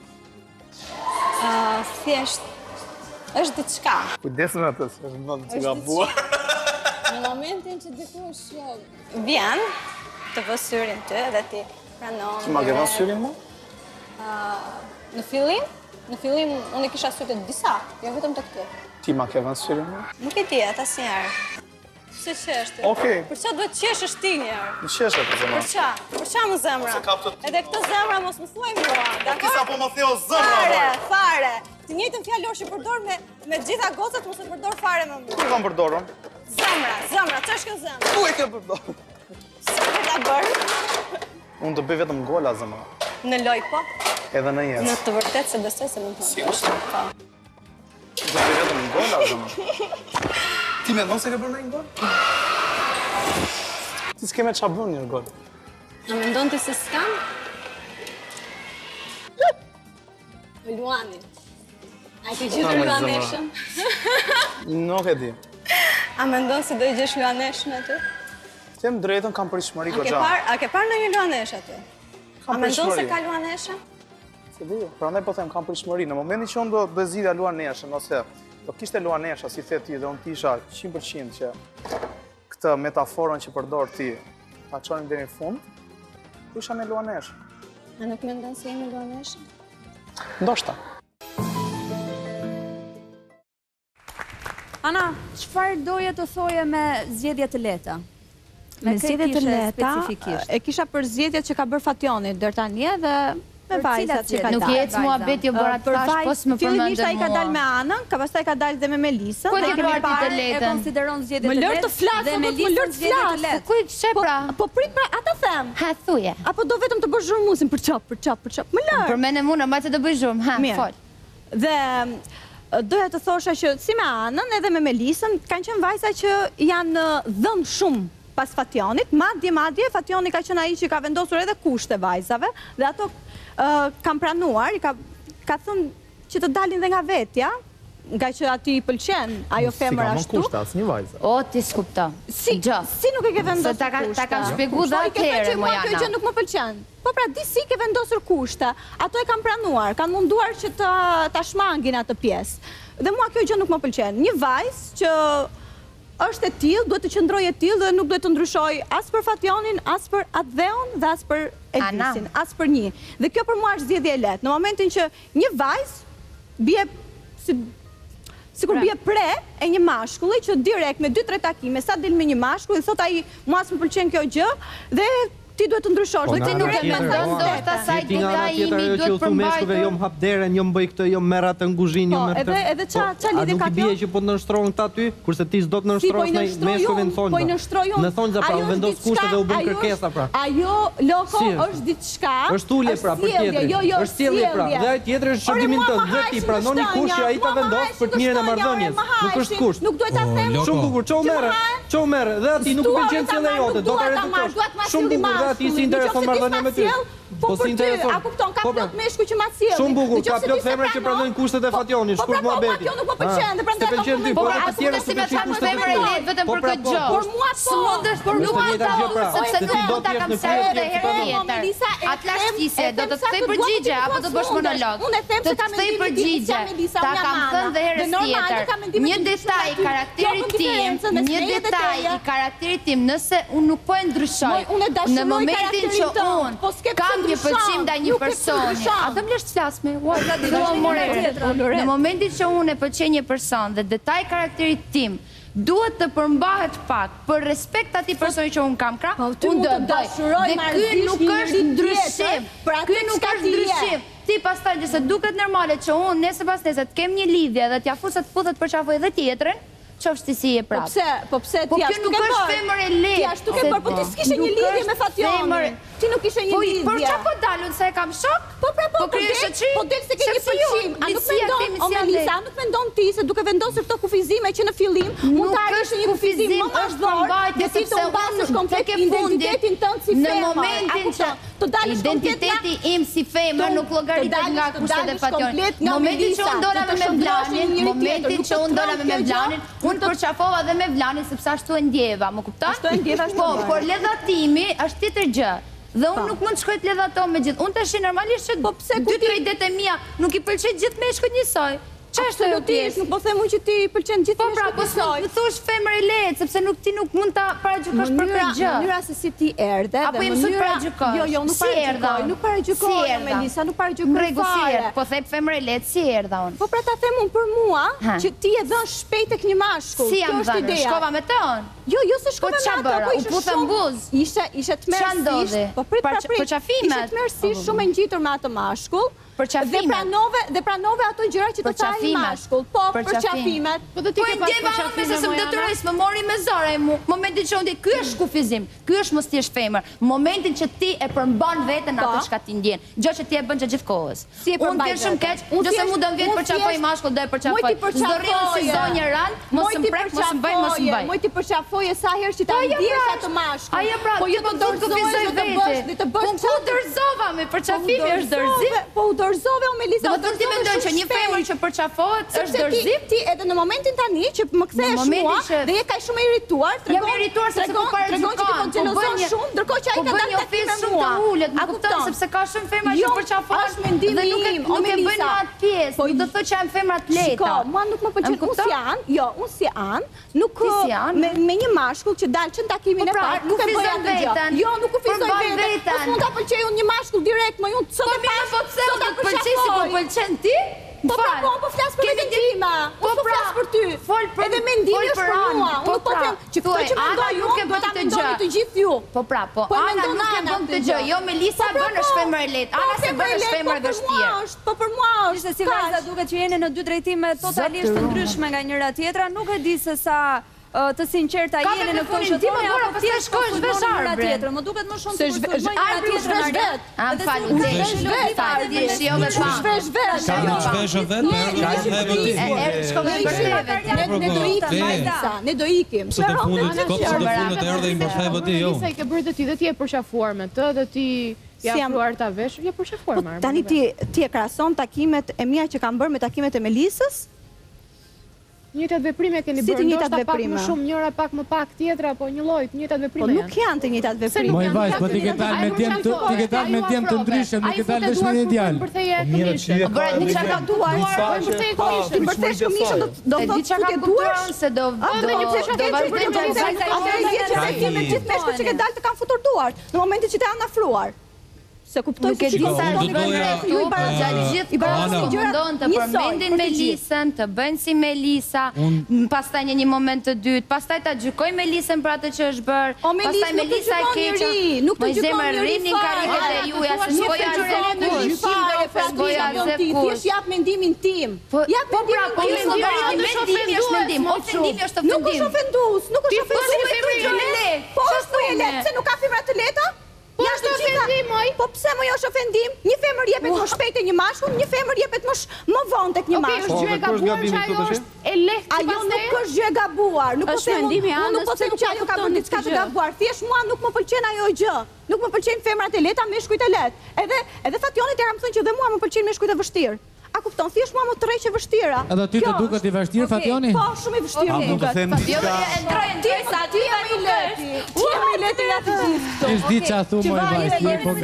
Thjesht, është diçka. Kujdes me atë, se është më të gabuar. Në momentin që dikush vjen, të vë syrin të dhe ti pranon. Ti ma ke vënë syrin mu? Në fillim unë kisha sytë të disa, jo vetëm të këtu. Ti ma ke vënë syrin mu? Nuk e di atë asnjëherë. Pse qeshti? Okej. Për çfarë duhet qeshësh ti njerë? Në qeshe për zemra. Për çfarë? Për çfarë më zemra? Edhe këtë zemra mos më thuaj mua, dakor? Ti sa po më theo zemra. Fare. Të njëjtën fjalë që përdor me gjitha gocat mos e përdor fare me mua. Ti kam përdorur? Zemra, ç'është kjo zemra? Ku e ke përdorur? Sa e ta bër? Unë të bëj vetëm gola zemra. Në loj po? Edhe në jetë. Në të vërtet se besoj se mund të Sigurisht. Do të bëj vetëm gola zemra. Ti mendon se ke bërë një gol? Ti s'ke me qa bërë një gol. Në mendon ti se s'kam? Luani. A ke gjithë Luaneshën? Nuk e di. A mendon se do i gjesh Luaneshën aty? Them drejtën, kam përishmëri goxha. A ke parë në një Luanesh aty? A mendon se ka Luaneshën? Se di, prandaj po them kam përishmëri. Në momentin që unë do zgjidhja Luaneshën ose do kishte Luanesha, si the ti, dhe unë tisha 100% që këtë metaforën që përdor ti ta çonim deri në fund, isha në Luaneshë. A nuk mendon se jemi Luaneshë? Ndoshta. Ana, çfarë doje të thoje me zgjedhjet të lehta? Me zgjedhjet të lehta, e kisha për zgjedhjet që ka bërë Fationi deri tani edhe me vajzat që ka dalë. Nuk jetë muhabet jo bëra të thash, po s'më përmendën mua. Fillimisht ai ka dalë me Anën, pastaj ka dalë dhe me Melisën. Ku e ke luar ti të letën? E konsideron zgjedhjet të lehta. Më lër të flas, dhe Melisën zgjedhjet të lehta. Ku i kishe pra? Po prit pra, ata them. Ha thuje. Apo do vetëm të bësh zhurmusin për çap. Më lër. Përmendem unë, mbaj se do bëj zhurm. Ha, fol. Dhe doja të thosha që si me Anën edhe me Melisën kanë qenë vajza që janë dhënë shumë pas Fationit, madje Fationi ka qenë ai që ka vendosur edhe kushte vajzave dhe ato kam pranuar, ka thënë që të dalin dhe nga vetja, nga që ati i pëlqen ajo femër ashtu. Si ka më kushte, asnjë vajzë. O, ti s'kupto. Si nuk e ke vendosur kushte? Ta kam shpjegu dhe atëherë, Mojana. Kjo gjë nuk më pëlqen. Po pra, disi ke vendosur kushte, ato e kam pranuar, kanë munduar që ta shmangin atë pjesë. Dhe mua kjo gjë nuk më pëlqen. Një vajzë që është e tillë, duhet të qëndrojë e tillë dhe nuk duhet të ndryshoj as për Fationin, as për Adheon dhe as për Elisin, as për një. Dhe kjo për mua është zgjedhje e lehtë. Në momentin që një vajzë bie sikur bie pre e një mashkulli që direkt me 2-3 takime sa del me një mashkull dhe thot ai mua s'më pëlqen kjo gjë dhe ti duhet të ndryshosh. Dhe ti nuk e mendon ndoshta sa i detaj imi duhet përmbajtur. Jo më hap derën, jo më bëj këtë, jo më merr atë në kuzhinë, jo më merr. Edhe ça lidhje ka kjo? Nuk i bie që po të nënshtrohen këta ty, kurse ti s'do të nënshtrohesh në meshkujve në thonë. Po i nënshtrojun. Në thonë pra vendos kushte dhe u bën kërkesa pra. Ajo loko është diçka. Është ulje pra për tjetrin. Është sjellje pra. Dhe ai tjetri është shërbimin tënd. Dhe ti pranon një kusht që ai ta vendos për të mirën e marrëdhënies. Nuk është kusht. Nuk duhet ta them. Shumë bukur, çau merr. Dhe ti nuk pëlqen sjellja jote. Do ta reduktosh. Shumë bukur, dhe ti si intereson marrëdhënia me ty. Po si intereson? A kupton, ka plot meshkuj që ma sjellin. Shumë bukur, ka plot femra që pranojnë kushtet e Fationit, shkurt muhabeti. Po nuk më pëlqen, dhe prandaj pëlqen ty, po të tjerë si me çfarë femër e lehtë vetëm për këtë gjë. Por mua s'mundesh, por nuk sepse nuk ta kam thënë edhe herë tjetër. Atlashtise, do të thej përgjigje apo do të bësh monolog? Unë e them se kam thej përgjigje. Ta kam thënë edhe herë tjetër. Një detaj i karakterit tim, nëse unë nuk po e ndryshoj. Në momentin që unë kam një përqim ndaj një personi, a do më lesh të flasme? Në momentin që unë e pëlqej një person dhe detaj karakterit tim duhet të përmbahet pak për respekt atij personi që unë kam krah, unë do bëj. Dhe ky nuk është ndryshim. Ky nuk është ndryshim. Ti pastaj nëse duket normale që unë nesër pas nesër të kem një lidhje dhe t'ja fusat puthet përqafoj edhe tjetrën, qofsh ti si e prapë. Po pse ti ashtu ke bërë? Po kjo nuk është femër e lehtë. Ti ashtu ke bërë, po ti s'kishe një lidhje me Fationin. Ti nuk kishe një lidhje. Por çfarë po dalun se e kam shok? Po del se ke një përqim. A nuk mendon, o Melisa, a nuk mendon ti se duke vendosur këto kufizime që në fillim mund të arrish një kufizim më mashdor, dhe ti të mbasësh komplet identitetin tënd si femër. Në momentin që identiteti im si femër nuk llogaritet nga kushtet e Fationit. Në momentin që unë dola me Mevlanin, unë përqafova dhe me Vlanin sepse ashtu e ndjeva, më kupton? Po, por ledhatimi është tjetër gjë. Dhe unë nuk mund të shkoj të ledhatoj me gjithë. Unë të shi normalisht që 2-3 dete mia nuk i pëlqej gjithë meshkujt njësoj. Absolutisht, nuk po them unë që ti pëlqen gjithë meshkujt njësoj. Po pra, po më thush femër e lehtë, sepse ti nuk mund ta paragjykosh për këtë gjë. Mënyra se si ti erdhe apo jam sot paragjykoj. Jo, nuk paragjykoj, Melisa, nuk paragjykoj fare. Po them femër e lehtë si erdha unë. Po pra ta them unë për mua që ti e dhën shpejt tek një mashkull. Si jam dhënë? Shkova me të unë. Jo, se shkova me atë, po u putëm buz. Ishe të mërësisht. Po prit. Ishe të mërësisht shumë e ngjitur me atë mashkull. Dhe pranove ato gjëra që të thaj i mashkull. Po, për qafimet. Po e ndjeva unë me se më detyrojës, më mori me zora e mu. Momentin që unë ky është kufizim, ky është mos ti është femër. Momentin që ti e përmban veten atë çka ti ndjen. Gjë që ti e bën gjithë kohës. Unë vjen shumë keq, nëse mu do vjen përqafoj i mashkull, do e përqafoj. S'do rriun si zonjë rand, mos më prek, mos më bëj, mos më bëj. Moj ti përqafoje sa herë që ta ndjesh atë mashkull. Ajo pra, po jo të kufizoj vete. Unë ku dërzova me përqafimi është dërzim. Dorzove o Melisa. Do të mendoj që një femër që përçafohet është dërzim. Ti edhe në momentin tani që më kthehesh mua dhe je kaq shumë irrituar, tregon. Jam irrituar sepse po paragjykon. Po xhelozon shumë, ndërkohë që ai ka dalë tek me mua. Më kupton sepse ka shumë femra që përçafohen dhe nuk e bëjnë atë pjesë. Do të thotë që janë femra të lehta. Mua nuk më pëlqen unë si an, nuk me një mashkull që dalë në takimin e parë, nuk e bëj atë gjë. Jo, nuk kufizoj veten. Mund ta pëlqej unë një mashkull direkt, më unë sot e pas. Pëlqej si po pëlqen ti? Po flas për veten time. Po flas për ty. Edhe mendimi është për mua. Unë po them që këto që mendoj nuk e bën të gjë. Të gjithë ju. Po Ana nuk e bën të gjë. Jo Melisa bën është femër e lehtë. Ana se bën është femër e vështirë. Po për mua është. Ishte si vajza duket që jeni në dy drejtime totalisht të ndryshme nga njëra tjetra. Nuk e di se sa të sinqerta jeni në këtë shëtimi, apo ti shkojsh vesh arbrin. Më duket më shumë se arbrin shvesh vet. Ne do ikim. Sot e fundit, erdhe i mbërthej voti jo. Sa i ke bërë ti dhe ti e përqafuar me të dhe ti ja pruar ta vesh, je përqafuar më. Tani ti e krahason takimet e mia që kam bërë me takimet e Melisës? Njëjtat veprime keni bërë, ndoshta pak më shumë, njëra pak më pak, tjetra, po një lloj të njëjtat veprime. Po nuk janë të njëjtat veprime. Moj vajz, po ti ke dalë me djem të ndryshëm, nuk ke dalë vesh me ideal. Mirë që e ka. Ti çfarë ka duar? Ti përthesh këmishën do thotë që ke duar se do vazhdojmë të me gjithë meshkujt që ke dalë të kanë futur duart në momentin që të janë afruar. Se kuptoj se ju mundon të përmendin Melisën, të bëjnë si Melisa, pastaj një moment të dytë, pastaj ta gjykoj Melisën për atë që është bërë, pastaj Melisa e keqë, më zemë rrinin kariket e juja, se shkoja Ti jap mendimin tim. Jap mendimi është mendim, ofendimi është ofendim. Nuk është ofendus, nuk është ofendim. Po është e lehtë, se nuk ka femra të lehta? Po është ofendim, moj. Po pse më është ofendim? Një femër jepet më shpejt e një mashkull, një femër jepet më vonë tek një mashkull. Është gjë e gabuar që ajo është e lehtë. Ajo nuk është gjë e gabuar. Nuk po them që ajo ka bërë diçka të gabuar. Thjesht mua nuk më pëlqen ajo gjë. Nuk më pëlqejnë femrat e lehta, meshkujt e lehtë. Edhe Fationi të kam thënë që dhe mua më pëlqejnë meshkujt e vështirë. A kupton, thjesht mua më tërheqë vështira. Edhe ty të duket i vështirë, Fationi? Po, shumë i vështirë A mund të them diçka? Ti jam i lehti. Ti jam i lehti nga të gjithë këto. Ti s'di çfarë thu më vajzë.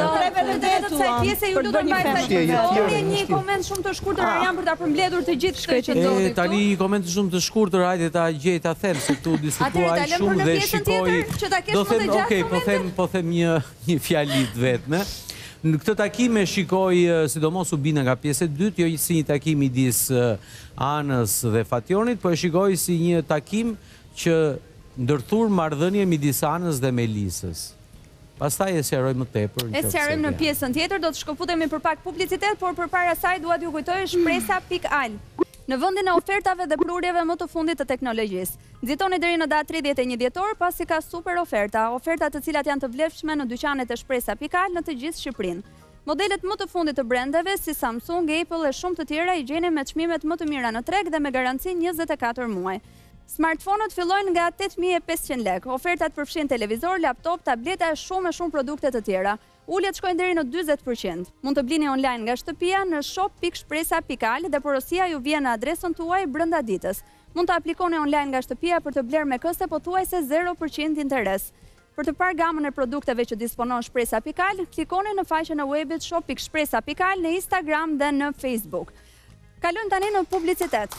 Ju lutem vajzë, një koment shumë të shkurtër Arjan për ta përmbledhur të gjithë këtë që ndodhi këtu. Tani koment shumë të shkurtër, hajde ta gjej ta them se këtu diskutuaj shumë dhe shikoj. Do them, okay, po them një fjali vetme. Në këtë takim e shikoj, sidomos u bina nga pjesë e dytë, jo si një takim midis Anës dhe Fationit, po e shikoj si një takim që ndërthur marrëdhënie midis Anës dhe Melisës. Pastaj e sqaroj më tepër. E sqarojmë në pjesën tjetër, do të shkëputemi për pak publicitet, por përpara saj dua t'ju kujtoj shpresa.al. Në vendin e ofertave dhe prurjeve më të fundit të teknologjisë. Nxitoni deri në datë 31 dhjetor pasi ka super oferta, oferta të cilat janë të vlefshme në dyqanet e shpresa.al në të gjithë Shqipërinë. Modelet më të fundit të brendeve si Samsung, Apple e shumë të tjera i gjeni me çmimet më të mira në treg dhe me garanci 24 muaj. Smartphone-ët fillojnë nga 8.500 lek. Ofertat përfshin televizor, laptop, tableta e shumë produkte të tjera. Uljet shkojnë deri në 40%. Mund të blini online nga shtëpia në shop.shpresa.al dhe porosia ju vjen në adresën tuaj brenda ditës. Mund të aplikoni online nga shtëpia për të blerë me këste pothuajse 0% interes. Për të parë gamën e produkteve që disponon shpresa.al, klikoni në faqen e webit shop.shpresa.al në Instagram dhe në Facebook. Kalojmë tani në publicitet.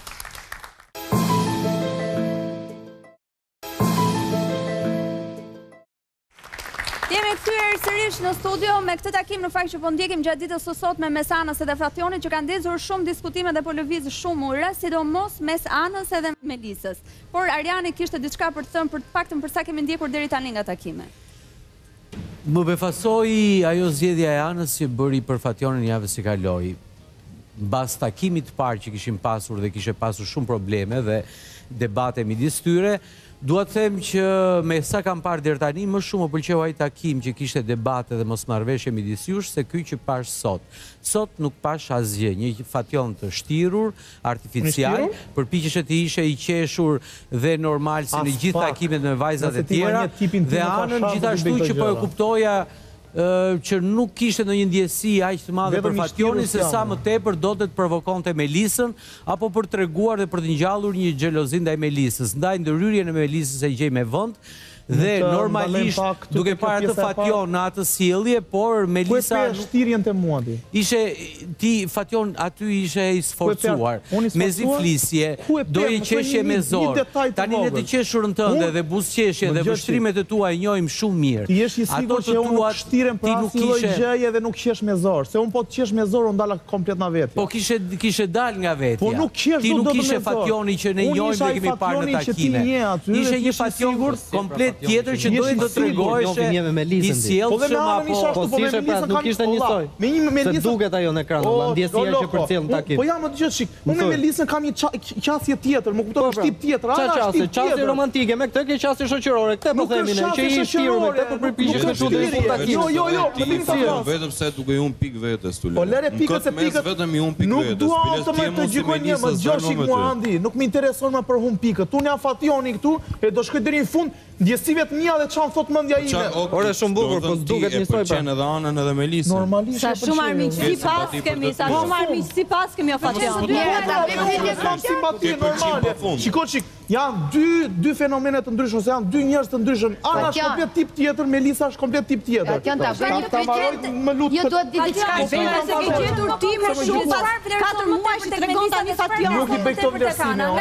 Jemi kthyer sërish në studio me këtë takim në fakt që po ndjekim gjatë ditës së sotme mes Anës dhe Fationit që kanë ndezur shumë diskutime dhe po lëviz shumë ure, sidomos mes Anës edhe Melisës. Por Arjani kishte diçka për të thënë për të paktën për sa kemi ndjekur deri tani nga takime. Më befasoi ajo zgjedhja e Anës që bëri për Fationin javën që kaloi. Mbas takimit të parë që kishim pasur dhe kishte pasur shumë probleme dhe debate midis tyre, dua të them që me sa kam parë deri tani më shumë më pëlqeu ai takim që kishte debate dhe mosmarrveshje midis jush se ky që pash sot. Sot nuk pash asgjë, një Fation të shtirur, artificial, përpiqeshe të ishe i qeshur dhe normal si në gjithë takimet me vajzat e tjera, dhe Anën gjithashtu që po e kuptoja që nuk kishte ndonjë ndjesi aq të madhe për Fationin se sa më tepër do të provokonte Melisën apo për treguar dhe për të ngjallur një xhelozi ndaj Melisës. Ndaj ndërhyrjen e Melisës e gjej me vend dhe normalisht duke parë të Fation në atë sjellje, por Melisa nuk shtirjen te mua ti. Ishe ti Fation aty ishe i sforcuar me ziflisje, doje qeshje me zor. Tani ne të qeshurën tënde dhe buzëqeshje dhe vështrimet e tua i njohim shumë mirë. Ti je i sigurt që unë nuk shtirem për asnjë lloj gjëje dhe nuk qesh me zor, se unë po të qesh me zor unë dala komplet nga vetja. Po kishe dal nga vetja. Po nuk qesh, ti nuk ishe Fationi që ne njohim dhe kemi parë në takime. Ishe një Fation komplet tjetër që dojnë të tregoheshe i sjellshëm apo si ishe pra nuk ishte njësoj. Se duket ajo në ekran, ndjesia që përcjell në takim. Po jam të gjithë shik. Unë me Melisën kam një qasje tjetër, më kupton shtip tjetër, qasje romantike, me këtë ke qasje shoqërore. Këtë po themi ne, që i shtirur me këtë po përpiqesh të çuditësh në takim. Jo, vetëm se duke i pikë vetes tu. Po lere pikët se pikët. Vetëm i pikë vetes. Nuk dua të më të gjykoj një më Gjoshik Muandi, nuk më intereson më për humb pikët. Unë jam Fationi këtu e do shkoj deri në fund. Ndjesive të mia dhe çan thot mendja ime. Ore shumë bukur, po duket njësoj pra. Edhe Anën edhe Melisën. Normalisht. Sa shumë armiqësi pas kemi, sa shumë armiqësi pas kemi Fation. Simpati normale. Shiko çik, janë dy fenomene të ndryshëm, ose janë dy njerëz të ndryshëm. Ana është komplet tip tjetër, Melisa është komplet tip tjetër. Jo duhet di diçka, vetëm se ke gjetur ti me shumë pas 4 muaj që tregon tani Fation. Nuk i bëj këto vlerësime.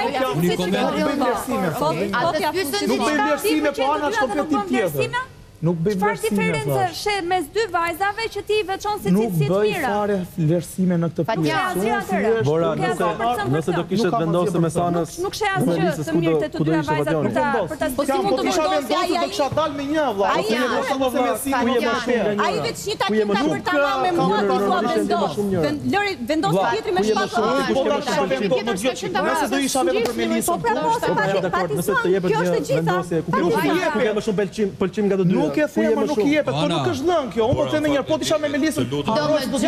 Nuk bëj vlerësime. Po Ana është komplet tip tjetër. Nuk bëj vlerësime. Çfarë diferencë shet mes dy vajzave që ti veçon se cilësi të mira? Nuk bëj fare vlerësime në këtë pjesë. Bora, nëse do kishet vendosur me Sanës, nuk sheh asgjë të mirë të dy vajzat për ta po si mund të vendosë ai? Do kisha dalë me një vëlla. Ai vetë shi takim ta për ta me mua po thua vendos. Lëri vendos tjetri me shpatë. Nëse do isha vetëm për Melisën. Po pra mos nëse të jepet një vendosje ku ke më shumë pëlqim nga të dy. Nuk e them, nuk i jepet, po nuk është lënë kjo. Unë po them një, po t'isha me Melisën. Do me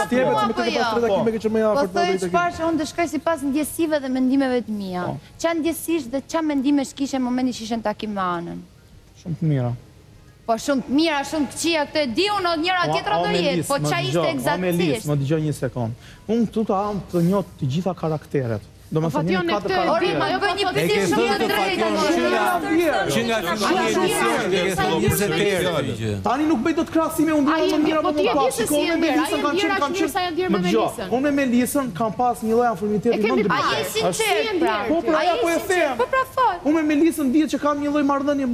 thojë çfarë që unë të shkoj sipas ndjesive dhe mendimeve të mia. Ç'a ndjesish dhe ç'a mendimesh kishe në momentin që ishe në takim me Anën? Shumë të mira. Po shumë mira, shumë këqia, këtë di unë njëra tjetra do jetë, po qa ishte egzaktisht? Më dëgjoj një sekund. Unë këtu ta am të njoh të gjitha karakteret. Do më thënë një katër karaktere. Ori, bëj një pyetje shumë të drejtë. Që nga fillimi tani nuk bëj dot krahasime unë më mira më pas. Unë me Melisën unë me Melisën kam pas një lloj afërmiteti më të madh. Ai është sinqert, pra. Po pra, po e them. Po pra fol. Unë me Melisën dihet që kam një lloj marrëdhënie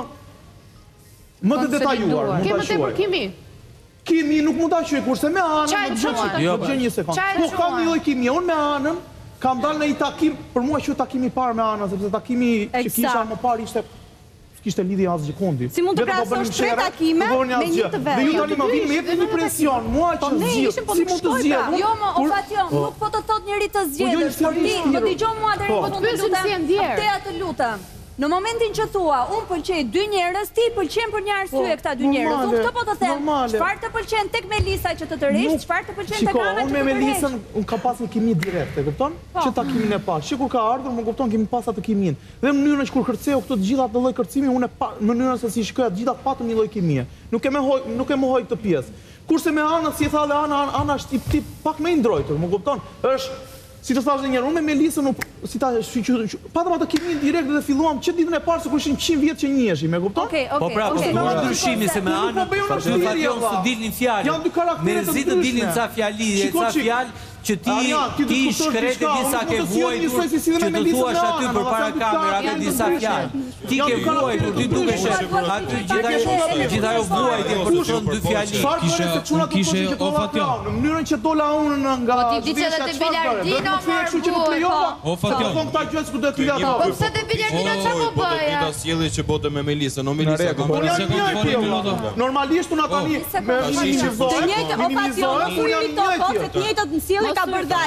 më të detajuar, mund ta Kemi për kimi. Kimi nuk mund ta quaj kurse me Anën, më një sekond. Po kam një lloj kimi, unë me Anën kam dalë në një takim, për mua që takimi i parë me Anën, sepse takimi që kisha më parë kishte lidhje asgjë kundi. Si mund të krahasosh tre takime me një të vetë. Dhe ju tani më vini me jep një presion, mua që zgjidh. Si mund të zgjidh? Jo, më o Fation, nuk po të thot njëri të zgjedhësh, por ti më dëgjoj mua deri në fund, të lutem. Në momentin që thua, unë pëlqej dy njerëz, ti pëlqen për një arsye këta dy njerëz. Unë këtë po të them, çfarë të pëlqen tek Melisa që të tërish, çfarë të pëlqen tek Ana që të tërish? Unë me Melisën unë kam pas një kimi direkte, kupton? Që takimin e parë. Që kur ka ardhur, më kupton kemi pas atë kimin. Dhe në mënyrën që kur kërceu këto të gjitha të lloj kërcimi, unë në mënyrën se si shikoja të gjitha patëm një lloj kimie. Nuk e mohoj këtë pjesë. Kurse me Anën, si e tha dhe Ana është tip pak më i ndrojtur, më kupton? Është si të thash një herë, unë me Melisën si ta patëm atë kimin direkt dhe filluam që ditën e parë se kur ishim 100 vjet që njiheshim, e kupton? Po pra, po bëjmë ndryshimi se me Anën, me Fation së dilnin fjalë. Merzi të dilnin ca fjali, ca fjalë që ti shkrete disa ke vuajtur, që të thuash aty për para kamerave disa fjalë. Ti ke vuajtur, ti dukesh aty gjithajo vuajtje për të thënë dy fjali. Kishe o Fation. Në mënyrën që dola unë nga po ti di që edhe te Bilardino o Fation. Po këta gjë që do të thotë. Po pse te Bilardino çfarë po bëja? Ti ta sjellë që bote me Melisën, o Melisa ka normalisht unë tani me të njëjtë o Fation, kur i to kotë të njëjtat në sjellje ka bërdaj.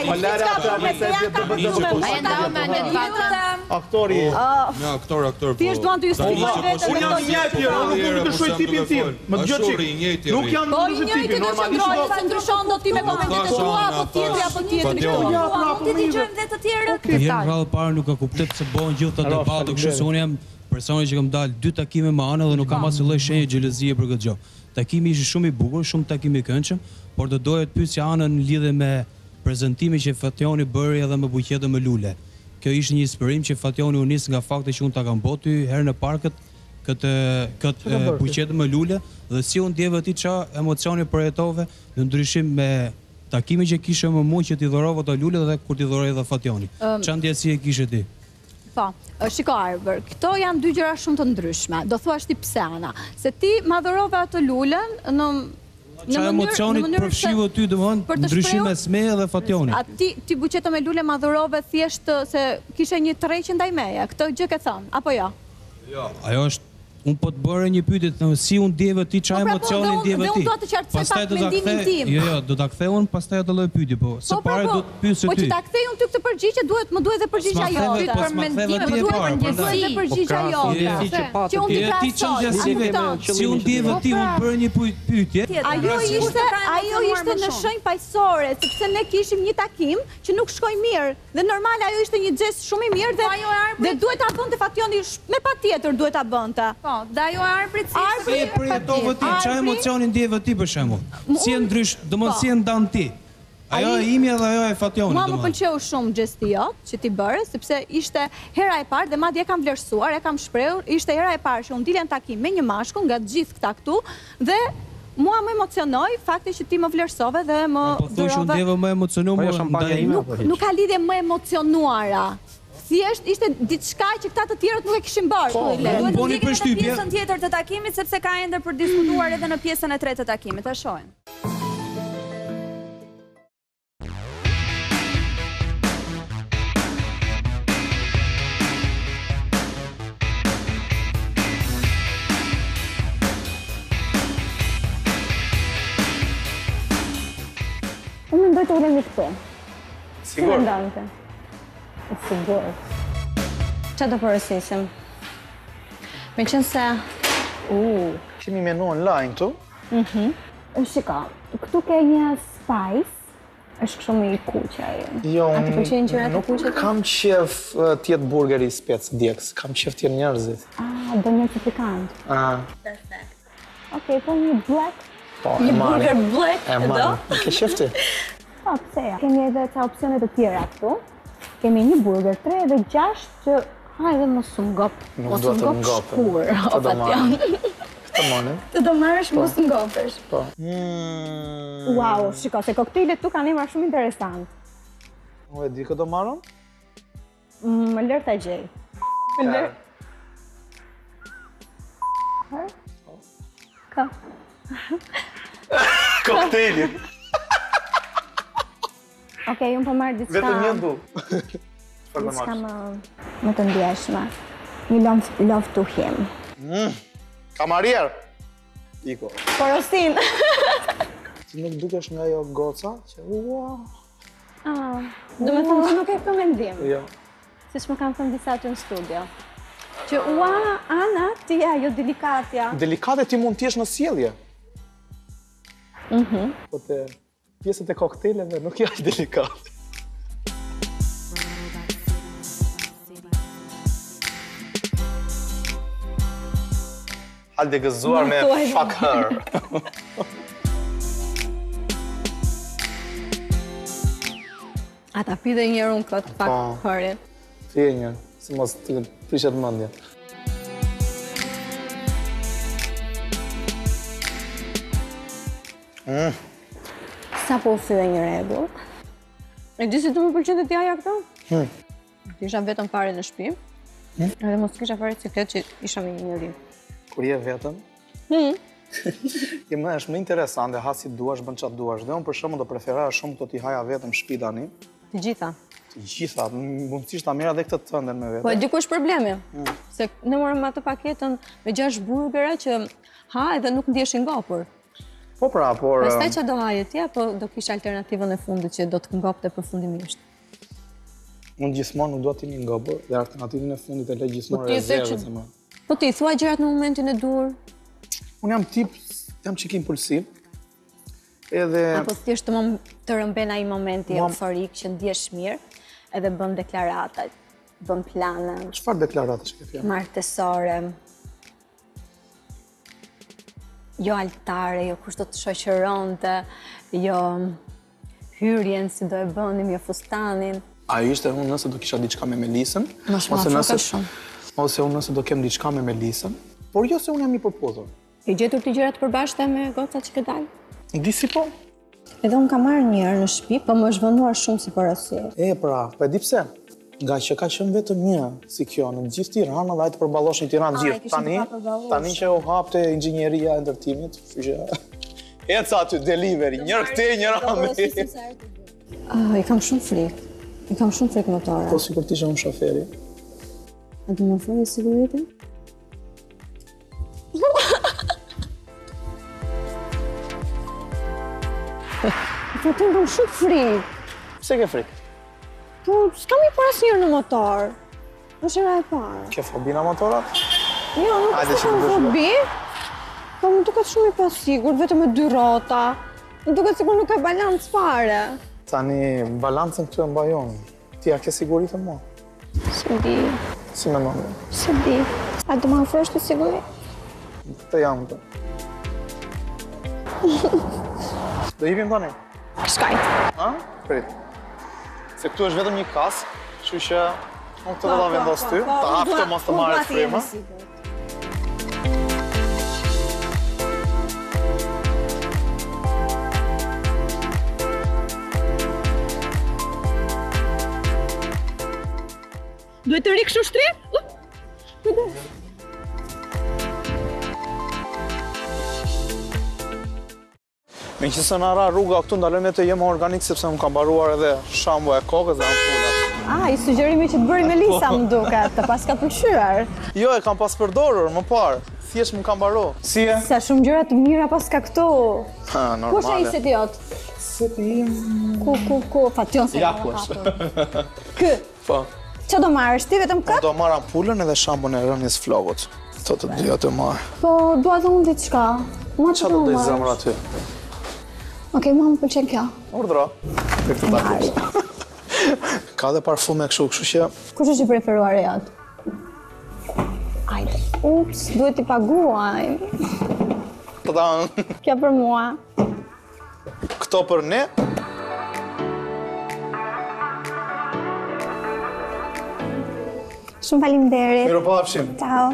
Aktori. Jo, aktor. Ti është duan të justifikosh vetëm. Unë jam i njëjti, unë nuk të shoj tipin tim. Më dëgjoj. Nuk jam në tipin, normalisht se ndryshon do ti me komentet e tua apo tjetri apo tjetri. Ti dëgjojmë dhe të tjerët. Herë rrallë parë nuk e kuptoj pse bëhen gjithë këto debate, kështu se unë jam personi që kam dalë 2 takime me Anën dhe nuk kam asnjë lloj shenjë xhelozie për këtë gjë. Takimi ishte shumë i bukur, shumë takim i këndshëm, por do doja të pyesja Anën lidhe me prezantimin që Fationi bëri edhe me buqetë dhe me lule. Kjo ishte një inspirim që Fationi u nis nga fakti që unë ta kam botë herën e parë këtë buqetë me lule dhe si unë ndjeva ti çfarë emocioni përjetove në ndryshim me takimin që kishe më mua që t'i dhurova ato lule dhe kur t'i dhuroj edhe Fationi. Çfarë ndjesie kishe ti? Po, shiko Arber, këto janë dy gjëra shumë të ndryshme. Do thuash ti pse Ana? Se ti ma dhurove atë lulen në Qa emocionit përfshivo ty dëmonë ndryshim mes meje dhe Fationi? Ti buqeto me lule ma dhurove thjesht se kishe një tërheqje ndaj meje, këtë gjë ke thënë, apo jo? Jo, ajo është, unë po të bërë një pyetje, si unë ndjeve ti, qa emocionin ndjeve ti? Dhe unë do të qartësoj pak mendimin tim. Jo, do ta kthej unë, pastaj atë lloj pyetje, po së pari do të pyesë ty. Po që ta kthej unë ty këtë përgjigje, më duhet dhe përgjigja jote. Për mendimin, më duhet dhe përgjigja jote. Që unë ti krahasoj. Si unë ndjeve ti, unë bërë një pyetje. Ajo ishte në shenjë paqësore, sepse ne kishim një takim që nuk shkoi mirë. Dhe normal ajo ishte një gest shumë i mirë dhe duhet ta bënte Fationi, me patjetër duhet ta bënte. Dhe ajo e Arbrit si e përjetove ti, qa emocionin ndjeve ti për shembull? Si e ndrysh, dëmon si e ndan ti? Ajo e imja dhe ajo e Fationi. Mua më pëlqeu shumë gjesti jot që ti bëre, sepse ishte hera e parë dhe madje e kam vlerësuar, e kam shprehur, ishte hera e parë që unë dilja në takim me një mashkull nga të gjithë këta këtu dhe mua më emocionoi fakti që ti më vlerësove dhe më dhurove. Po thosh unë ndjeva më emocionuar. Nuk ka lidhje më emocionuara. Thjesht ishte diçka që këta të tjerët nuk e kishin bërë. Duhet të ndjekim në pjesën tjetër të takimit, sepse ka ende për diskutuar edhe në pjesën e tretë të takimit. Ta shohim. Unë mendoj të ulemi këtu. Sigur? Sigur. Qa do përësisim? Me qënë se... Kemi menu online këtu? Shika, këtu ke një spice, është shumë i kuqe. Jo, A të pëlqejnë gjërat e kuqe? nuk kam qef tjetë burgeri spec djeks, kam qef tjetë njerëzit. Do një të pikant. Perfekt. Okej, po një black. Një burger black, e do? Ke shifti? Po, pse ja. Kemi edhe ca opsione të tjera këtu. Kemi një burger 3 dhe 6 që hajde mos u ngop. Mos u ngop shkur, o Fation. Të marrim. Të do marrësh mos u ngopesh. Po. Wow, shiko, se koktejlet tu kanë emra shumë interesant. Unë e di këtë do marrëm? Më lërë të gjej. Më lërë... Ka. Koktejlit. Okej, unë po marrë diçka... Vetëm një du. Diçka më të ndjeshme. Një love to him. Kamarier! Iko. Porosin. Ti nuk dukesh nga jo goca që ua... Do me thëmë që nuk e këtë mendim. Jo. Si që më kam thëmë disa të në studio. Që ua, Ana, ti jo delikatja. Delikate ti mund t'jesh në sjellje. Po te pjesët e kokteleve nuk jash delikate. Halde gëzuar me fuck her. A ta pi dhe njërë unë këtë fuck her-in. Fije një, si mos të prishet mëndje. Sa po u fide një regull? E di si të më pëlqen të t'jaja këto? Isha vetëm fare në shtëpi, edhe mos kisha fare ciklet që isha me një njëri. Kur je vetëm, është më interesante, ha si duash, bën qatë duash. Dhe unë për shumë do preferoja shumë këto t'i haja vetëm shtëpi tani. Të gjitha? Të gjitha, mundësisht ta merra edhe këtë të tënden me vetë. Po e di ku është problemi, se ne morëm atë paketën me 6 burgera që ha edhe nuk ndjeshin ngopur. Po pra, por... Pastaj që do haje ti, apo do kish alternativën e fundit që do të ngopte përfundimisht? Unë gjithmonë nuk do t'jemi ngopur, dhe alternativën e fundit e le gjithmonë rezervës e më. Po ti, thua gjërat në momentin e dur? Unë jam tip, jam qik impulsiv, edhe... Apo thjesht të rëmben ai momenti euforik që ndjesh mirë, edhe bën deklarata, bën plane... Çfarë deklarata që ke fjallë? Martesore, jo altare, jo kush do të shoqëronte, jo hyrjen si do e bënim, jo fustanin. A ishte unë nëse do kisha diçka me Melisën, ose unë nëse do kem diçka me Melisën, por jo se unë jam i përpozur. I gjetur t'i gjërat përbashkëta me gocat që ke dalë? Di si po. Edhe unë kam marrë njërë në shtëpi, po më është vënduar shumë si porosi. Pra, po e di pse? Nga që ka qenë vetëm një si kjo, në gjithë Tirana dhe ajtë përballosh një Tiranë gjithë. Tani që u hapte inxhinieria e ndërtimit, eca aty delivery, njërë këtej, njërë ame. I kam shumë frikë. I kam shumë frikë motore. Po si kur t'isha unë shoferi. A du më frikë i siguritin? Po të kam shumë frikë. Pse ke frikë? Po, s'kam i pas njërë në motor. Është era e parë. Ke fobi në motorat? Jo, nuk është kam fobi. Po më duket shumë i pasigur, vetëm me 2 rrota. Më duket sikur nuk ka balancë fare. Tani, balancën këtu e mbajon. Ti a ke sigurit e mua? Si di. Si me nëmë? Si di. A të më afrosh të sigurit? Të jam të. Do hipim tani? Shkajt. Ha? Prit. Se këtu është vetëm një kasë, kështu që unë të do da vendos ty, të hapë të mos të marrë të frima. Duhet të rikë shtri? Me që se në ra rruga këtu ndalojmë të jemë organik sepse më kam baruar edhe shambo e kokës dhe ampullat. I sugjerimi që të bëri Melisa më duket, të pas ka pëlqyer. Jo, e kam pas përdorur, më parë. Thjesht më kam baru. Si e? Sa shumë gjëra të mira pas ka këtu. Ha, normale. Kush e i seti jot? Seti im... Ku? Fation se ja ku është. Kë? Po. Që do marrë, ti vetëm këtë? Do marrë ampullën edhe shambon e rënjës flogut. To të dyja të marrë. Po, dua të unë diçka. Qa do dhe i zemra ty? Okej, mua më pëlqen kjo. Urdhra. Ka dhe parfume kështu që... Kush është i preferuar e jatë? Ajde. Ups, duhet t'i paguaj. Kjo për mua. Këto për ne? Shumë faleminderit. Miropafshim. Ciao.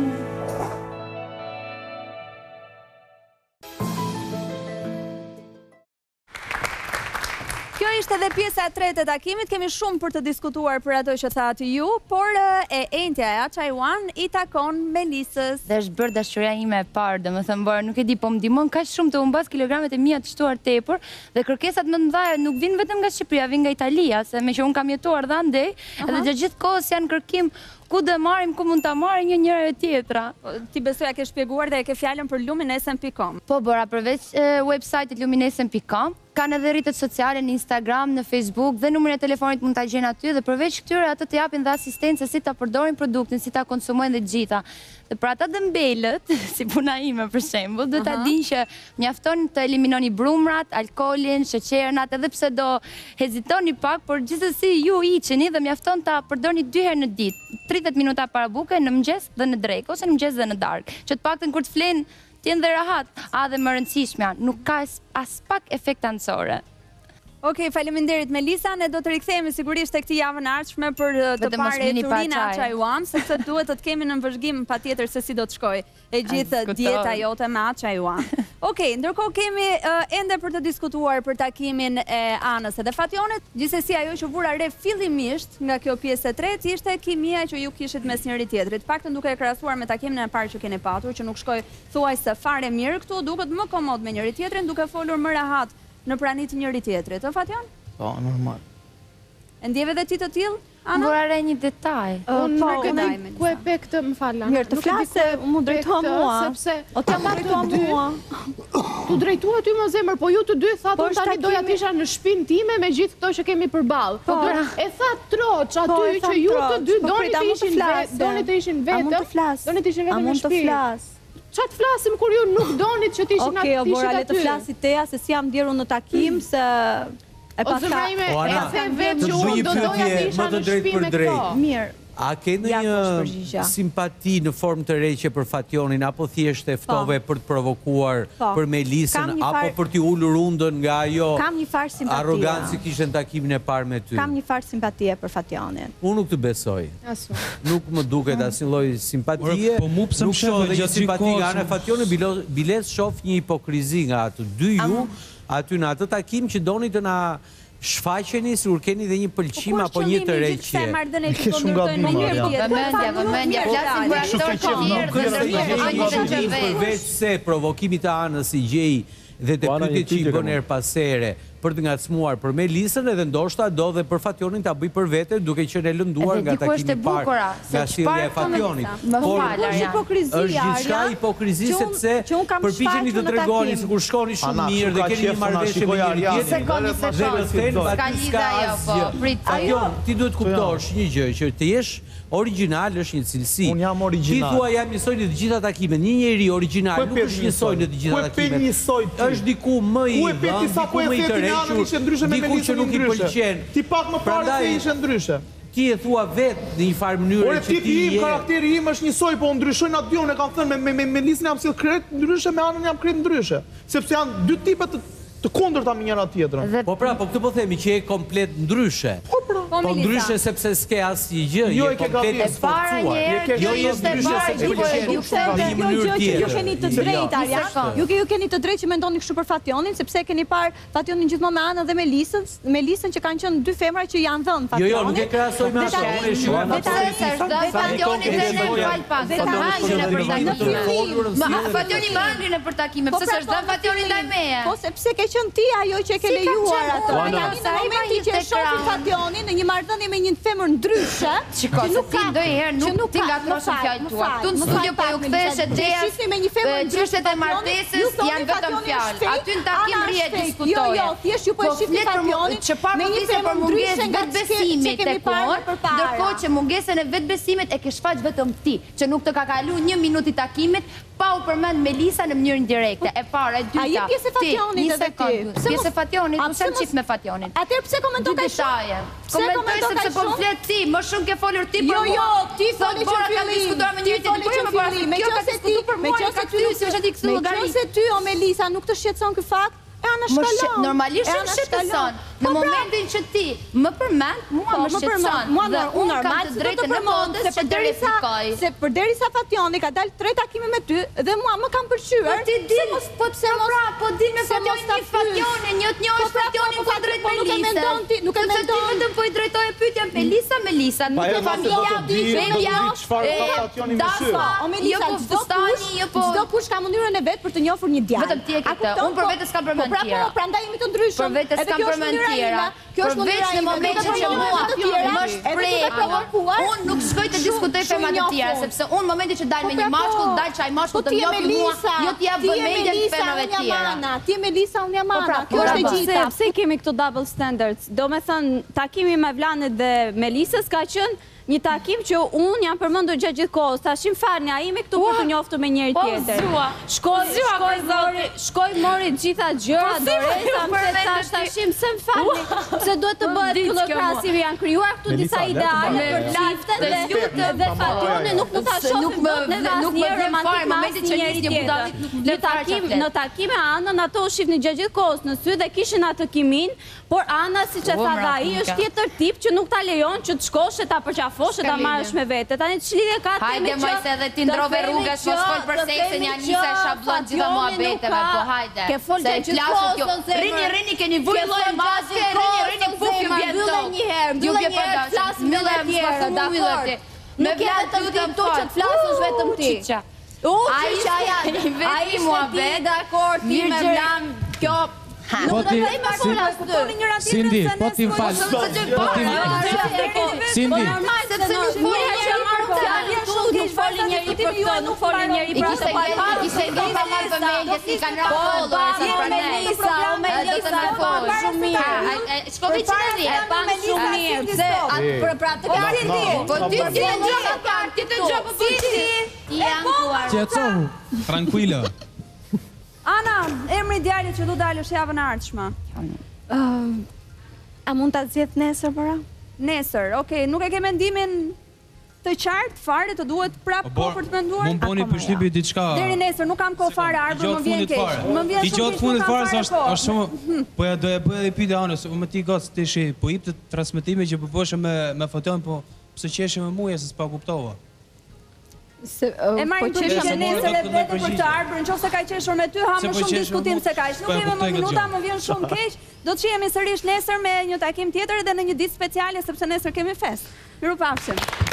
Kjo ishte edhe pjesa e tretë e takimit, kemi shumë për të diskutuar për ato që thatë ju, por e Entja e Çajwan i takon Melisës. Dhe është bërë dashuria ime e parë, domethënë bërë, nuk e di, po më ndihmon kaq shumë të humbas kilogramet e mia të shtuar tepër, dhe kërkesat më të mëdha nuk vinë vetëm nga Shqipëria, vinë nga Italia, se me që unë kam jetuar dhe andej, edhe gjatë gjithë kohës janë kërkim ku dhe marim, ku mund të marim njëra e tjetra. Ti besoj a ke shpjeguar dhe e ke fjalën për luminesen.com. Po, bëra përveç website-it luminesen.com, kanë edhe rrjetet sociale në Instagram, në Facebook dhe numrin e telefonit mund ta gjejnë aty dhe përveç këtyre ato të japin dhe asistencë si ta përdorin produktin, si ta konsumojnë dhe gjitha. Dhe për ata dëmbelët, si puna ime për shembull, do ta dinë që mjafton të eliminoni brumrat, alkoolin, sheqernat, edhe pse do hezitoni pak, por gjithsesi ju hiqeni dhe mjafton ta përdorni 2 herë në ditë, 30 minuta para buke, në mëngjes dhe në drekë ose në mëngjes dhe në darkë, që të paktën kur të flen t'jen dhe rahat, dhe më rëndësishmja, nuk ka as pak efekt anësore. Okej, faleminderit Melisa, ne do të rikthehemi sigurisht tek këtij javën e ardhshme për të parë Turina Çajwan, sepse duhet të kemi në vëzhgim patjetër se si do të shkojë e gjithë dieta jote me Çajwan. Okej, ndërkohë kemi ende për të diskutuar për takimin e Anës edhe Fationit, gjithsesi ajo që vura re fillimisht nga kjo pjesë e tretë ishte kimia që ju kishit mes njëri tjetrit. Paktën duke e krahasuar me takimin e parë që keni patur, që nuk shkoi thuajse fare mirë këtu, duket më komod me njëri tjetrin, duke folur më rehat në pranit njëri tjetrit, Fation? Po, normal. E ndjeve dhe ti të tillë, Ana? Vura re një detaj. Ku e pe këtë, më falë, Ana? Mirë, të flasë, mu drejtoha mua. O të drejtoha mua. Tu drejtua ty më zemër, po ju të dy thatë unë tani doja t'isha në shpinë time me gjithë këto që kemi përballë. E tha troç aty që ju të dy doni të ishin vetëm, a mund të flasë. Qa të flasim kur ju nuk donit që t'ishin aty? Oke, bora, le të flasit teja, se si jam ndjeru në takim, se e paska... O zëmrejme, e se vetë që unë do doja t'isha në shpi me këto. Mirë. A ke në një simpati në formë të reqe për Fationin, apo thjesht e ftove për të provokuar për Melisën, apo për t'i ullur undën nga ajo arrogancë kishtë në takimin e parë me ty? Kam një farë simpatie për Fationin. Unë nuk të besoj. Nuk më duket asin loj simpatie, nuk shoh dhe një simpati nga anë e Fationin, biles shof një hipokrizi nga atë dy ju, aty në atë takim që doni të na shfaqeni si keni dhe një pëlqim apo një të reqje. Vëmendja, flasim për aktor të tjerë dhe përveç se provokimit të Anës i gjej dhe të pyetje që i bën her pasere për të ngacmuar për Melisën, edhe ndoshta do dhe për Fationin ta bëj për vete duke qenë e lënduar nga takimi i parë nga sjellja e Fationit. Por është gjithçka hipokrizi sepse përpiqeni të tregoni sikur shkoni shumë mirë dhe keni një marrëveshje me njëri tjetrin. Fation, ti duhet kuptosh një gjë, që të jesh original është një cilësi. Unë jam original. Ti thua jam njësoj në të gjitha takimet. Një njeri original nuk është njësoj në të gjitha takimet. Është diku më i dhënë, diku më i tërhequr, diku që nuk i pëlqen. Ti pak më parë se ishe ndryshe. Ti e thua vetë në një farë mënyrë që ti je. Karakteri im është njësoj, po ndryshojnë atë dion e kam thënë me Melisën jam sill krejt ndryshe, me Anën jam krejt ndryshe. Sepse janë dy tipet të kundërta me njëra tjetrën. Po pra, po këtë po themi që je komplet ndryshe. Po ndryshe sepse s'ke asnjë gjë, je komplet e sforcuar. Jo je ndryshe sepse pëlqen në një mënyrë tjetër. Ju keni të drejtë, Arjan. Ju keni të drejtë që mendoni kështu për Fationin, sepse keni parë Fationin gjithmonë me Anën dhe Melisën që kanë qenë dy femra që janë dhënë Fationit. Jo, nuk e krahasoj me atë. Unë e shoh Fationi më angrin për takime, pse s'është dhënë Fationi ndaj meje? Po sepse ke qenë ti ajo që ke lejuar atë. Në momenti që e shohin Fationin në një marrëdhënie me një femër ndryshe, që nuk ka ndonjëherë nuk ti ngatrosh në fjalët tua. Tu në studio po ju kthesh e xheja me një femër çështet e martesës janë vetëm fjalë. Aty në takim rrihet diskutojë. Jo, thjesht ju po e shihni Fationin me një femër ndryshe nga vetbesimit tek por, ndërkohë që mungesën e vetbesimit e ke shfaq vetëm ti, që nuk të ka kaluar 1 minutë i takimit pa u përmend Melisa në mënyrë indirekte. E para, e dyta. A je pjesë e Fationit edhe ti? Pjesë e Fationit, nuk jam çift me Fationin. Atëherë pse komenton kaq shumë? Komentoj sepse po më flet ti, më shumë ke folur ti për mua. Jo, ti foli që ka diskutuar me njëri tjetrin. Kjo ka diskutuar për mua, ka ty si është ti këtu llogari. Meqense ty o Melisa nuk të shqetëson ky fakt, Ana shkalon. Normalisht më shqetëson. Në momentin që ti më përmend, mua më shqetëson. Dhe unë normal të drejtën e mondës që të rrezikoj. Se përderisa Fationi ka dalë 3 takime me ty dhe mua më kam pëlqyer. Po ti di, po di me Fationi, një Fationi ka drejt Melisën. Nuk e mendon. Vetëm po i drejtoj pyetjen Melisa, nuk e familja O Melisa, çdo kush ka mënyrën e vet për të njohur një djalë. Vetëm ti e ke. Unë për vetes kam përmend tjera. Prandaj jemi të ndryshëm. Për vetes kam përmend tjera. Përveç në momentin që mua më shprekur, unë nuk shkoj të diskutoj tema të tjera, sepse unë në momentin që dal me një mashkull, dal çaj mashkull të njohë mua, jo t'ia bë media të femrave të tjera. Ti je Melisa, unë jam Ana. Kjo është e gjitha. Pse kemi këto double standards? Do me thënë, takimi me Vlanit dhe Melisës ka qenë një takim që unë jam përmendur gjatë gjithë kohës. Tashim falni, ai jemi këtu për të njoftur me njëri tjetër. Shkoj mori gjitha gjërat, doreza, më tashim se më falni. Pse duhet të bëhet këto krahasime, janë krijuar këtu disa ideale për liften dhe Fationi nuk mund ta shohim dot në asnjë romantik momentin që nis një budallit në takime Anën ato u shihnin gjatë gjithë kohës në sy dhe kishin atë kimin, por Ana siç e tha ai është tjetër tip që nuk ta lejon që të shkosh e ta përqafoshe ta marrësh me vete. Tani ç'lidhje ka ti me hajde mos edhe ti ndrove rrugës, mos fol për seksin, janë nisë shabllon gjithë muhabeteve, po hajde. Ke fol gjatë gjithë Rini keni vullë bazë, rini pufi vjen dot. Ju ke flas me të tjerë, dakor. Nuk je vetëm ti këtu që të flasësh vetëm ti. Ai muhabet, dakor, ti me Vlan, kjo Cindy, po ti fal. Cindy. Nuk foli njëri për këto, nuk foli njëri për atë parë. Kishte ngel pa marrë vëmendje si kanë rrotuar, O Melisa, shumë mirë. Shkove që në e pan shumë mirë. Pse atë për atë ka ti. Po ti ti e gjova parë, ti të gjova po ti janë kuar. Qetësohu. Tranquilo. Ana, emri i djalit që do dalësh javën e ardhshme. A mund ta zgjedh nesër para? Nesër, okay, nuk e ke mendimin të qartë fare të duhet prap kohë për të menduar? Mund bëni përshtypje diçka. Deri nesër nuk kam kohë fare, ardhur më vjen keq. Më vjen shumë gjatë fundit fare është shumë. Po ja doja bëj edhe pyetje Anës, më ti gocë tishi, po jep të transmetime që po bëshë me Fation, po pse qeshe me mua se s'pa kuptova. E marrim përshtypje nesër e vetëm për të ardhur, nëse ka qeshur me ty, ha më shumë diskutim se kaq. Nuk kemi më minuta, më vjen shumë keq. Do të shihemi sërish nesër me një takim tjetër dhe në një ditë speciale sepse nesër kemi fest. Mirupafshim.